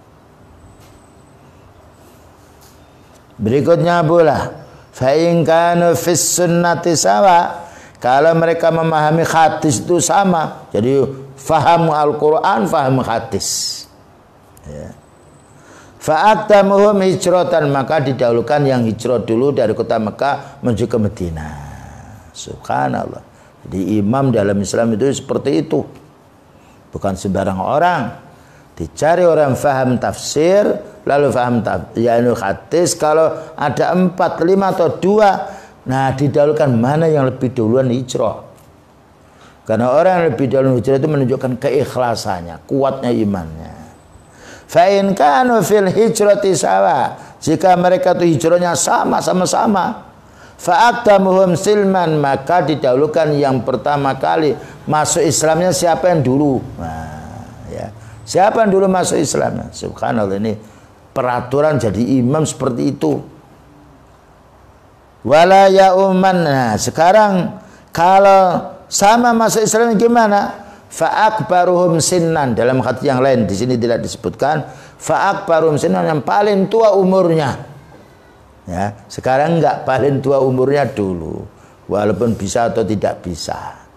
Berikutnya pula, fa in kana fis sunnati sawa, kalau mereka memahami hadis itu sama, jadi faham Al-Qur'an, faham hadis. Ya. Fa aqdamuhum hijratan, maka didahulukan yang hijrah dulu dari kota Mekah menuju ke Madinah. Subhanallah. Jadi imam dalam Islam itu seperti itu. Bukan sembarang orang. Dicari orang faham tafsir, lalu faham yakni hadis. Kalau ada empat, lima atau dua, nah didahulukan mana yang lebih duluan hijrah. Karena orang yang lebih duluan hijrah itu menunjukkan keikhlasannya, kuatnya imannya. Fa in kanu fil hijrati sawa, jika mereka itu hijrahnya sama sama-sama, fa aqdamuhum silman, maka didahulukan yang pertama kali masuk Islamnya siapa yang dulu. Nah, ya. Siapa yang dulu masuk Islam? Subhanallah, ini peraturan jadi imam seperti itu. Wala ya umman. Nah, sekarang kalau sama masuk Islam gimana? Fa akbaruhum sinnan, dalam hadis yang lain di sini tidak disebutkan. Fa akbaruhum sinnan, yang paling tua umurnya. Ya, sekarang enggak, paling tua umurnya dulu. Walaupun bisa atau tidak bisa.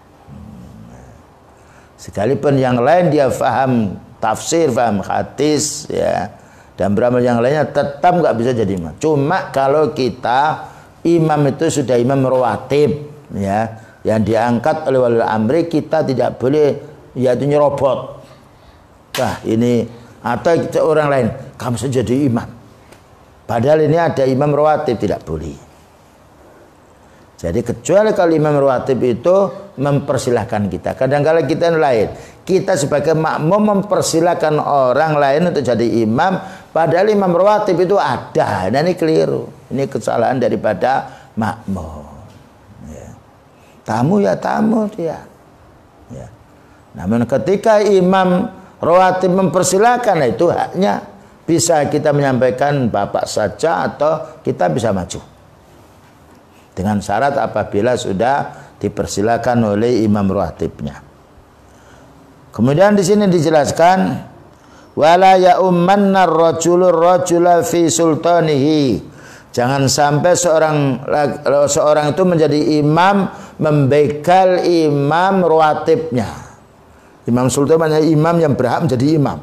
Sekalipun yang lain dia faham tafsir, faham hadis, ya, dan beramal yang lainnya, tetap nggak bisa jadi imam. Cuma kalau kita imam itu sudah imam rawatib, ya, yang diangkat oleh wali amri, kita tidak boleh yaitu nyerobot. Nah ini, atau kita orang lain, kamu saja jadi imam. Padahal ini ada imam rawatib, tidak boleh. Jadi kecuali kalau imam rawatib itu mempersilahkan kita. Kadang-kadang kita yang lain, kita sebagai makmum mempersilahkan orang lain untuk jadi imam, padahal imam rawatib itu ada. Nah ini keliru, ini kesalahan daripada makmum. Ya. Tamu ya tamu dia. Ya. Namun ketika imam rawatib mempersilahkan, nah itu haknya. Bisa kita menyampaikan bapak saja atau kita bisa maju. Dengan syarat apabila sudah dipersilakan oleh imam rawatibnya. Kemudian di sini dijelaskan wala ya ummanna ar-rajulur rajula fi sultanihi. Jangan sampai seorang seorang itu menjadi imam membegal imam rawatibnya. Imam sultan maknanya imam yang berhak menjadi imam.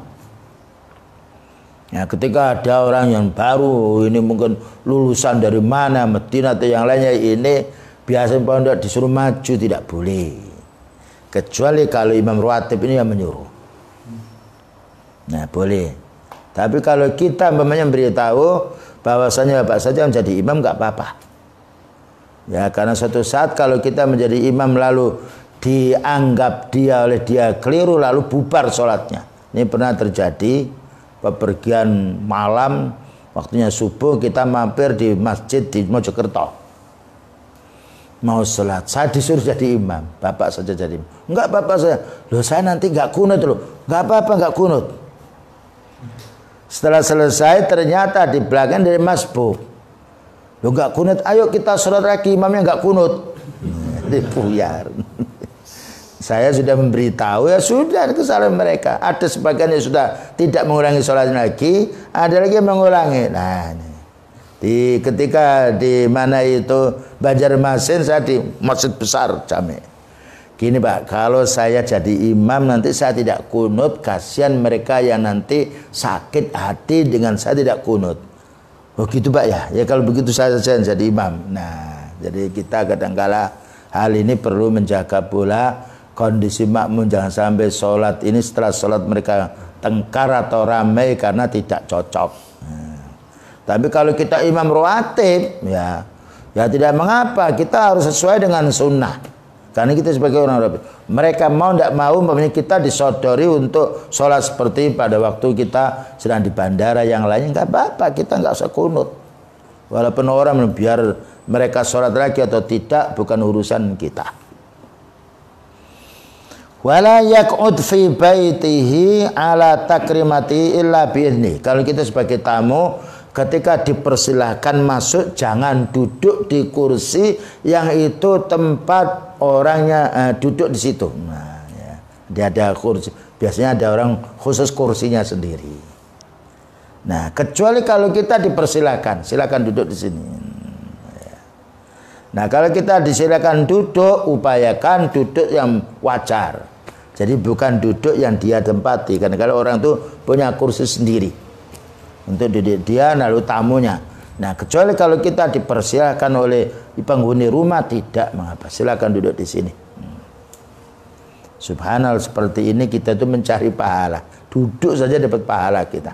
Ya, ketika ada orang yang baru, ini mungkin lulusan dari mana, Madinah atau yang lainnya, ini biasanya pondok disuruh maju, tidak boleh. Kecuali kalau imam rawatib ini yang menyuruh. Nah, boleh. Tapi kalau kita memangnya beritahu bahwasanya bapak saja menjadi imam, nggak apa-apa. Ya, karena suatu saat kalau kita menjadi imam lalu dianggap dia oleh dia keliru, lalu bubar sholatnya. Ini pernah terjadi. Bepergian malam, waktunya subuh, kita mampir di masjid di Mojokerto. mau sholat, saya disuruh jadi imam, bapak saja jadi imam. Enggak, bapak saya, loh saya nanti enggak kunut loh. Enggak apa-apa, enggak kunut. Setelah selesai ternyata di belakang dari masbuk, loh enggak kunut, ayo kita sholat lagi, imamnya enggak kunut. Dipuyar. Saya sudah memberitahu, ya sudah, kesalahan mereka. Ada sebagian yang sudah tidak mengulangi sholat lagi, ada lagi yang mengulangi. Nah, ini. Di ketika di mana itu Banjarmasin, saya di masjid besar Jami. Gini Pak, kalau saya jadi imam nanti saya tidak kunut, kasihan mereka yang nanti sakit hati dengan saya tidak kunut. Oh gitu Pak ya, ya kalau begitu saya saja jadi imam. Nah, jadi kita kadang-kala hal ini perlu menjaga pula kondisi makmum, jangan sampai sholat ini setelah sholat mereka tengkar atau ramai karena tidak cocok. Nah, tapi kalau kita imam rawatib, ya, ya tidak mengapa, kita harus sesuai dengan sunnah. Karena kita sebagai orang Arab, mereka mau tidak mau, umpamanya kita disodori untuk sholat seperti pada waktu kita sedang di bandara yang lainnya, nggak apa-apa, kita nggak usah kunut. Walaupun orang biar mereka sholat lagi atau tidak bukan urusan kita. Wala yaq'ud fi baitihi ala takrimati illa bi'idni. Kalau kita sebagai tamu, ketika dipersilahkan masuk, jangan duduk di kursi yang itu tempat orangnya uh, duduk di situ. Nah, ya. Dia ada kursi. Biasanya ada orang khusus kursinya sendiri. Nah, kecuali kalau kita dipersilahkan, silakan duduk di sini. Nah, kalau kita disilakan duduk, upayakan duduk yang wajar. Jadi bukan duduk yang dia tempati. Karena kalau orang itu punya kursi sendiri untuk duduk dia, lalu tamunya. Nah, kecuali kalau kita dipersilakan oleh penghuni rumah, tidak mengapa. Silakan duduk di sini. Subhanallah, seperti ini kita itu mencari pahala. Duduk saja dapat pahala kita.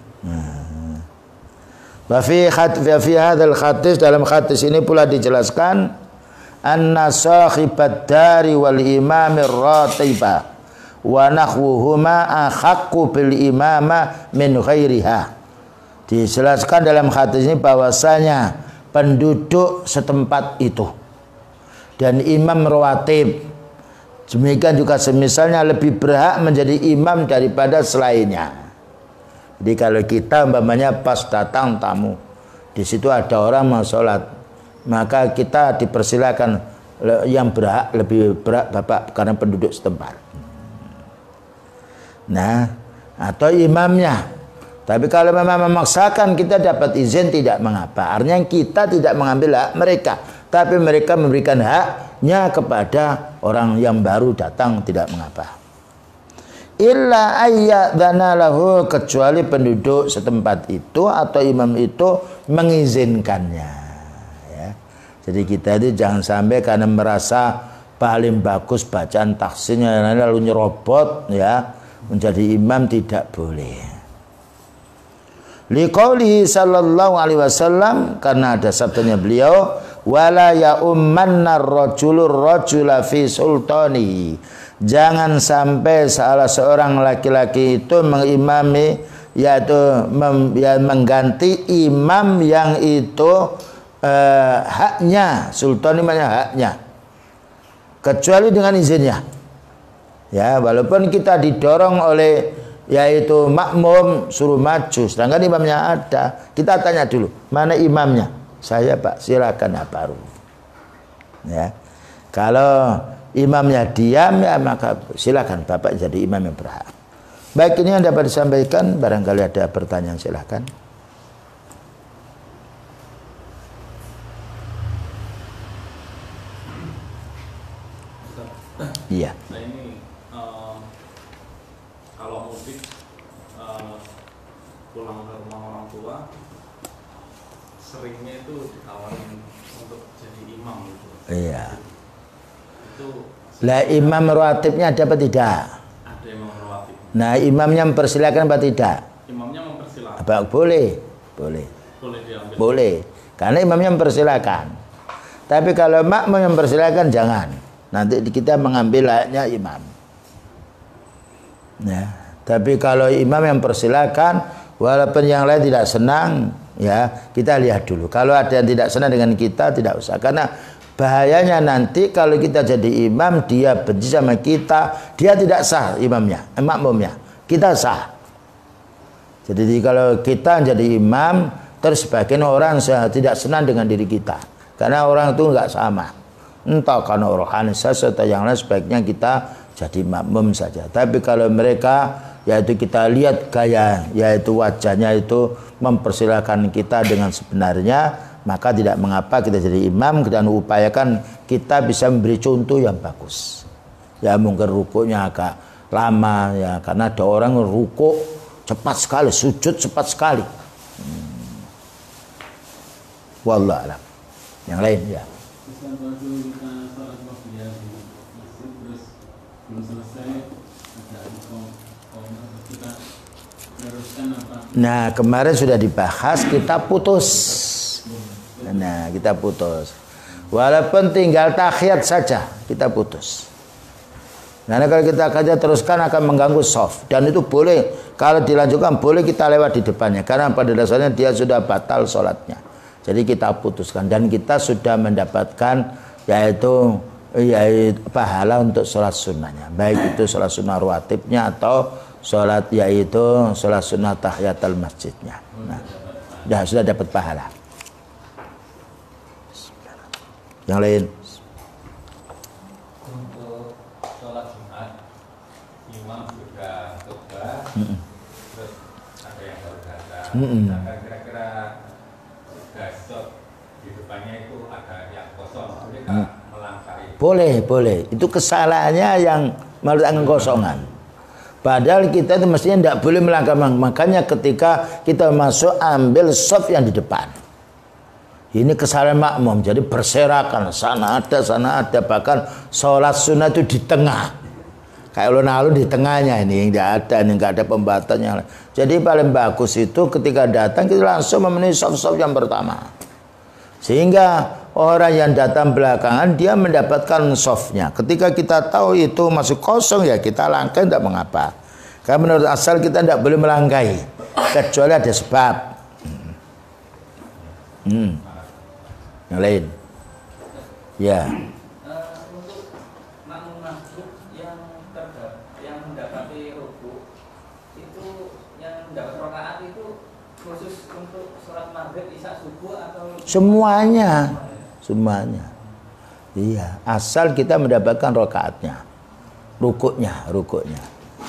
Wa fi hadzal hadis, dalam hadis ini pula dijelaskan anna sahibat dari wal imamir ratiba wa nahwuhuma akhaqqu bil imama min ghairiha. Dijelaskan dalam hadis ini bahwasanya penduduk setempat itu dan imam rawatib, demikian juga semisalnya, lebih berhak menjadi imam daripada selainnya. Jadi kalau kita umpamanya pas datang tamu, di situ ada orang mau sholat, maka kita dipersilakan yang berhak, lebih berhak bapak karena penduduk setempat. Nah, atau imamnya. Tapi kalau memang memaksakan, kita dapat izin, tidak mengapa. Artinya kita tidak mengambil hak mereka, tapi mereka memberikan haknya kepada orang yang baru datang, tidak mengapa. Illa ayyadana lahu, kecuali penduduk setempat itu atau imam itu mengizinkannya, ya. Jadi kita itu jangan sampai karena merasa paling bagus bacaan tahsinnya lalu nyerobot, ya, menjadi imam, tidak boleh. Liqaulihi sallallahu alaihi wasallam, karena ada sabdanya beliau, wala ya ummanna ar-rajulur rajula fi sultani. Jangan sampai salah seorang laki-laki itu mengimami, yaitu mem, ya, mengganti imam yang itu eh, haknya, sultan imamnya haknya, kecuali dengan izinnya. Ya, walaupun kita didorong oleh yaitu makmum suruh maju, sedangkan imamnya ada, kita tanya dulu, mana imamnya? Saya Pak, silakan ya baru. Ya, kalau imamnya diam, ya maka silakan bapak jadi imam yang berhak. Baik, ini yang dapat disampaikan. Barangkali ada pertanyaan, silakan. Iya. Nah ini uh, kalau mudik uh, pulang ke rumah orang tua, seringnya itu ditawarin untuk jadi imam gitu. Iya. Lah imam rawatibnya ada apa tidak? Ada imam rawatib. Nah, imamnya mempersilakan apa tidak? Imamnya mempersilakan. Apa boleh? Boleh. Boleh diambil. Boleh. Karena imamnya mempersilakan. Tapi kalau makmum mempersilakan, jangan. Nanti kita mengambil haknya imam. Ya. Tapi kalau imam yang mempersilakan, walaupun yang lain tidak senang, ya kita lihat dulu. Kalau ada yang tidak senang dengan kita, tidak usah. Karena Bahayanya nanti kalau kita jadi imam, dia benci sama kita, dia tidak sah imamnya, makmumnya. Kita sah. Jadi kalau kita jadi imam, terus sebagian orang tidak senang dengan diri kita. Karena orang itu nggak sama. Entah karena rohani atau yang lain, sebaiknya kita jadi makmum saja. Tapi kalau mereka, yaitu kita lihat gaya, yaitu wajahnya itu mempersilahkan kita dengan sebenarnya, maka tidak mengapa kita jadi imam dan upayakan kita bisa memberi contoh yang bagus. Ya mungkin rukuknya agak lama ya, karena ada orang rukuk cepat sekali, sujud cepat sekali. Hmm. Wallah alam. Yang lain ya. Nah kemarin sudah dibahas, kita putus. Nah kita putus. Walaupun tinggal tahiyat saja kita putus. Nah kalau kita akan teruskan akan mengganggu shaf. Dan itu boleh, kalau dilanjutkan boleh kita lewat di depannya. Karena pada dasarnya dia sudah batal sholatnya. Jadi kita putuskan. Dan kita sudah mendapatkan yaitu, yaitu pahala untuk sholat sunnahnya. Baik itu sholat sunnah rawatibnya atau sholat yaitu sholat sunnah tahiyatul masjidnya. Nah sudah, sudah dapat pahala. Yang lain. Untuk sholat Jumat, imam sudah khutbah, mm -mm. terus ada yang baru datang. Mm -mm. Nah, kira-kira sudah stop di depannya itu ada yang kosong, boleh nggak mm. melangkahi? Boleh, boleh. Itu kesalahannya yang meletakkan kosongan. Padahal kita itu mestinya tidak boleh melangkah. Makanya ketika kita masuk, ambil shaf yang di depan. Ini kesalahan makmum, jadi berserakan, sana ada, sana ada, bahkan sholat sunnah itu di tengah. Kayak ulun-ulun di tengahnya ini, tidak ada, ini nggak ada pembatasnya. Jadi paling bagus itu ketika datang kita langsung memenuhi shaf-shaf yang pertama. Sehingga orang yang datang belakangan dia mendapatkan shafnya. Ketika kita tahu itu masih kosong ya kita langkai, tidak mengapa. Karena menurut asal kita tidak boleh melangkai kecuali ada sebab. Hmm. Yang lain ya. Uh, untuk makmum masjid yang terdapat yang mendapati ruku itu, yang mendapat rakaat itu khusus untuk sholat maghrib, isya, subuh atau semuanya? Semuanya. Iya, asal kita mendapatkan rakaatnya, rukuknya, rukuknya.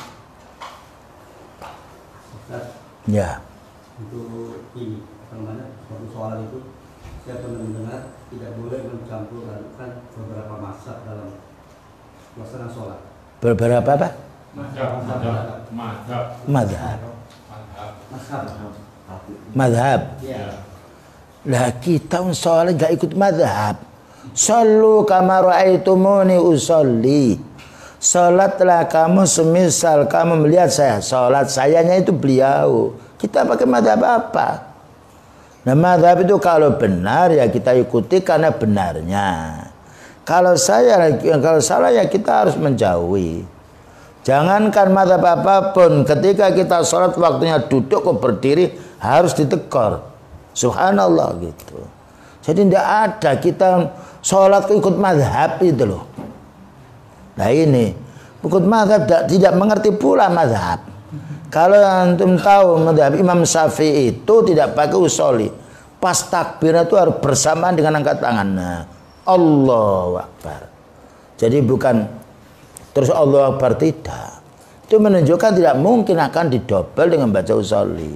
Ya. Untuk di mana suatu soal itu saya pernah mendengar tidak boleh mencampur adukan beberapa mazhab dalam pelaksanaan sholat. Beberapa apa? Mazhab, mazhab, mazhab, mazhab, mazhab, mazhab. Ya. Lah kita sholat nggak ikut mazhab. Sallu kama ra'aitumuni usolli. Sholatlah kamu semisal kamu melihat saya sholat. Sayanya itu beliau. Kita pakai mazhab apa? Nah mazhab itu kalau benar ya kita ikuti karena benarnya. Kalau saya, kalau salah ya kita harus menjauhi. Jangankan mazhab apapun, ketika kita sholat waktunya duduk kok berdiri harus ditegur. Subhanallah gitu. Jadi tidak ada kita sholat ikut mazhab itu loh. Nah ini ikut mazhab tidak mengerti pula mazhab. Kalau antum tahu mazhab Imam Syafi'i itu tidak pakai usolli. Pas takbir itu harus bersamaan dengan angkat tangan. Nah, Allahu Akbar. Jadi bukan terus Allahu Akbar, tidak. Itu menunjukkan tidak mungkin akan didobel dengan baca usolli.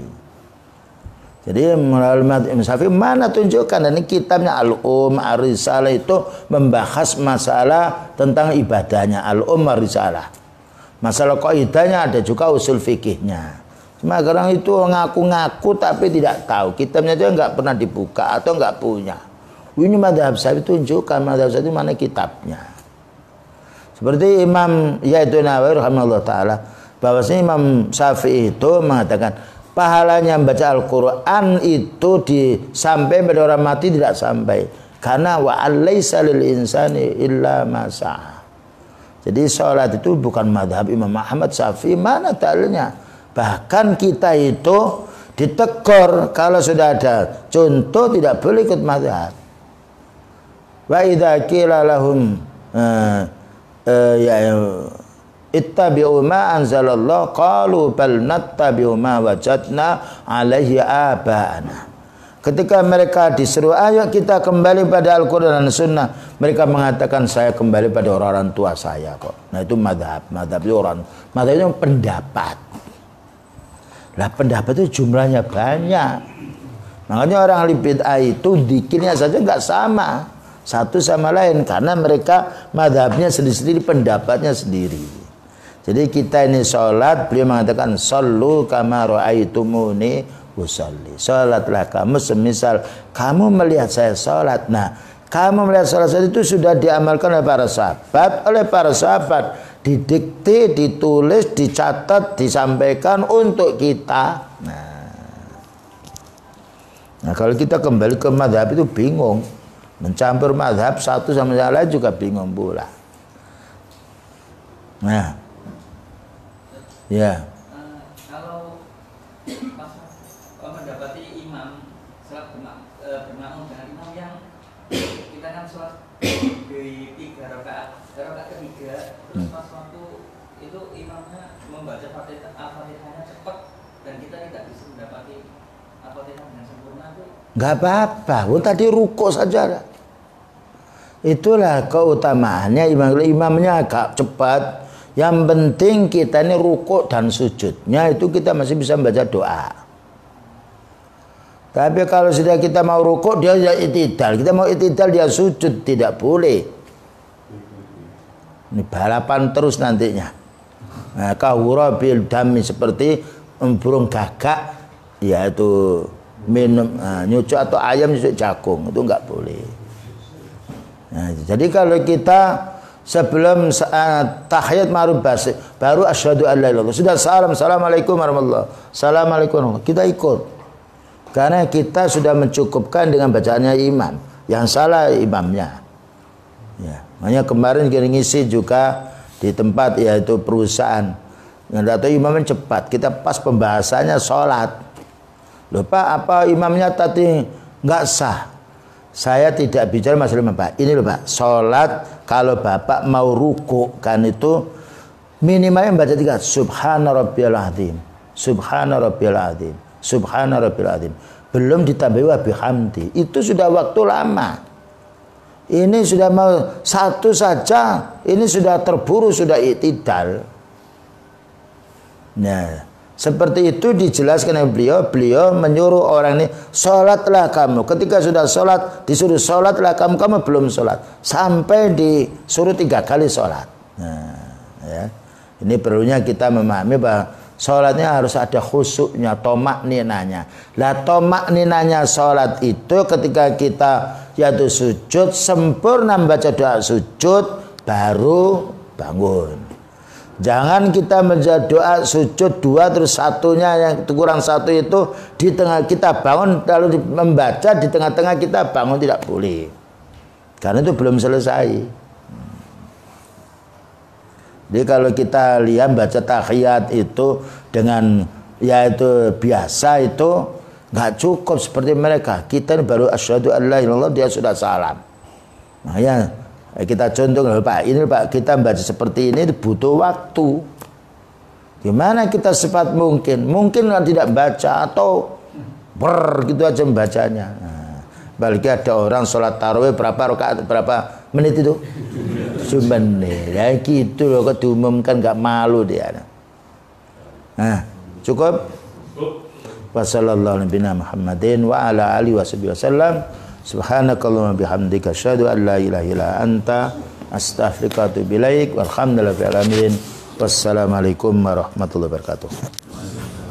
Jadi melalui mazhab Imam Syafi'i mana tunjukkan, dan ini kitabnya Al-Um Ar-Risalah itu membahas masalah tentang ibadahnya. Al-Um Ar-Risalah. Masalah kaidahnya ada juga usul fikihnya. Cuma kadang itu ngaku-ngaku tapi tidak tahu. Kitabnya itu nggak pernah dibuka atau nggak punya. Ini mazhab Syafi'i, tunjukkan mazhab Syafi'i mana kitabnya. Seperti Imam yaitu Nawawi rahimahullah taala, bahwasanya Imam Syafi'i itu mengatakan pahalanya membaca Al-Qur'an itu di sampai pada orang mati tidak sampai. Karena wa alaisa lil insani illa ma sa'a. Jadi sholat itu bukan madhab Imam Ahmad Syafi'i, mana dalilnya. Bahkan kita itu ditegur kalau sudah ada contoh tidak boleh ikut madhab. Wa idza qila lahum uh, uh, ya ittabi'u ma anzalallah qalu bal nattabi'u ma wajadna alaihi aba'ana. Ketika mereka disuruh ayo kita kembali pada Al-Quran dan Sunnah, mereka mengatakan saya kembali pada orang-orang tua saya kok. Nah itu madhab, madhab itu orang, madhab itu pendapat. Lah pendapat itu jumlahnya banyak. Makanya orang ahli bid'ah itu dikirnya saja nggak sama satu sama lain karena mereka madhabnya sendiri-sendiri, pendapatnya sendiri. Jadi kita ini sholat, beliau mengatakan sallu kama ra'aitumuni usolli. Sholatlah kamu semisal kamu melihat saya sholat. Nah, kamu melihat sholat saya itu sudah diamalkan oleh para sahabat, oleh para sahabat didikte, ditulis, dicatat, disampaikan untuk kita. Nah, nah kalau kita kembali ke madhab itu bingung, mencampur madhab satu sama yang lain juga bingung pula. Nah. Ya. Uh, kalau pas mendapati imam sholat bermakmum dengan imam yang kita kan sholat di tiga rakaat, rakaat ketiga, terus pas waktu itu imamnya membaca fatihah, al-fatihahnya cepat dan kita tidak bisa mendapati al-fatihah dengan sempurna itu. Nggak apa-apa, oh, tadi ruko saja. Itulah keutamaannya imam, imamnya agak cepat. Yang penting kita ini rukuk dan sujudnya itu kita masih bisa membaca doa. Tapi kalau sudah kita mau rukuk dia ya itidal, kita mau itidal dia sujud, tidak boleh. Ini balapan terus nantinya. Nah, kahura bil dami seperti burung gagak, yaitu minum nah, nyucuk atau ayam nyucuk jagung itu enggak boleh. Nah, jadi kalau kita sebelum uh, tahiyat ma'ruf basi baru asyhadu an la ilaha illallah, sudah salam assalamualaikum warahmatullahi wabarakatuh, assalamualaikum warahmatullahi wabarakatuh, kita ikut karena kita sudah mencukupkan dengan bacaannya imam, yang salah imamnya. Ya, makanya kemarin kita ngisi juga di tempat yaitu perusahaan, atau imamnya cepat, kita pas pembahasannya sholat, lupa apa imamnya tadi nggak sah. Saya tidak bicara masalah imam, Pak. Ini loh Pak, sholat kalau Bapak mau ruku kan itu minimalnya baca tiga subhana rabbiyal azim, subhana rabbiyal azim, subhana rabbiyal azim. Belum ditambahi wa bihamdi. Itu sudah waktu lama. Ini sudah mau satu saja, ini sudah terburu, sudah i'tidal. Nah, seperti itu dijelaskan oleh beliau. Beliau menyuruh orang ini, sholatlah kamu. Ketika sudah sholat, disuruh sholatlah kamu. Kamu belum sholat. Sampai disuruh tiga kali sholat. Nah, ya. Ini perlunya kita memahami bahwa sholatnya harus ada khusyuknya, tomak ninanya. Lah tomak ninanya sholat itu ketika kita yaitu sujud, sempurna membaca doa sujud, baru bangun. Jangan kita menjadi doa sujud dua terus satunya yang kurang satu itu di tengah kita bangun lalu membaca di tengah-tengah kita bangun, tidak boleh. Karena itu belum selesai. Jadi kalau kita lihat baca tahiyat itu dengan yaitu biasa itu nggak cukup seperti mereka. Kita ini baru asyhadu an la ilaha illallah dia sudah salam. Nah ya. Kita contoh Pak, ini Pak kita baca seperti ini butuh waktu. Gimana kita secepat mungkin? Mungkin tidak baca atau ber gitu aja membacanya. Nah, balik ada orang sholat tarawih berapa rakaat berapa menit itu? Semenit. Ya gitu loh, kok diumumkan nggak malu dia. Nah, cukup. Wassallallahu alaihi Muhammadin wa ala alihi wasallam. Subhanakallahumma bihamdika asyhadu an la ilaha illa anta astaghfiruka wa atubu ilaik. Walhamdulillahi rabbil alamin. Wassalamualaikum warahmatullahi wabarakatuh.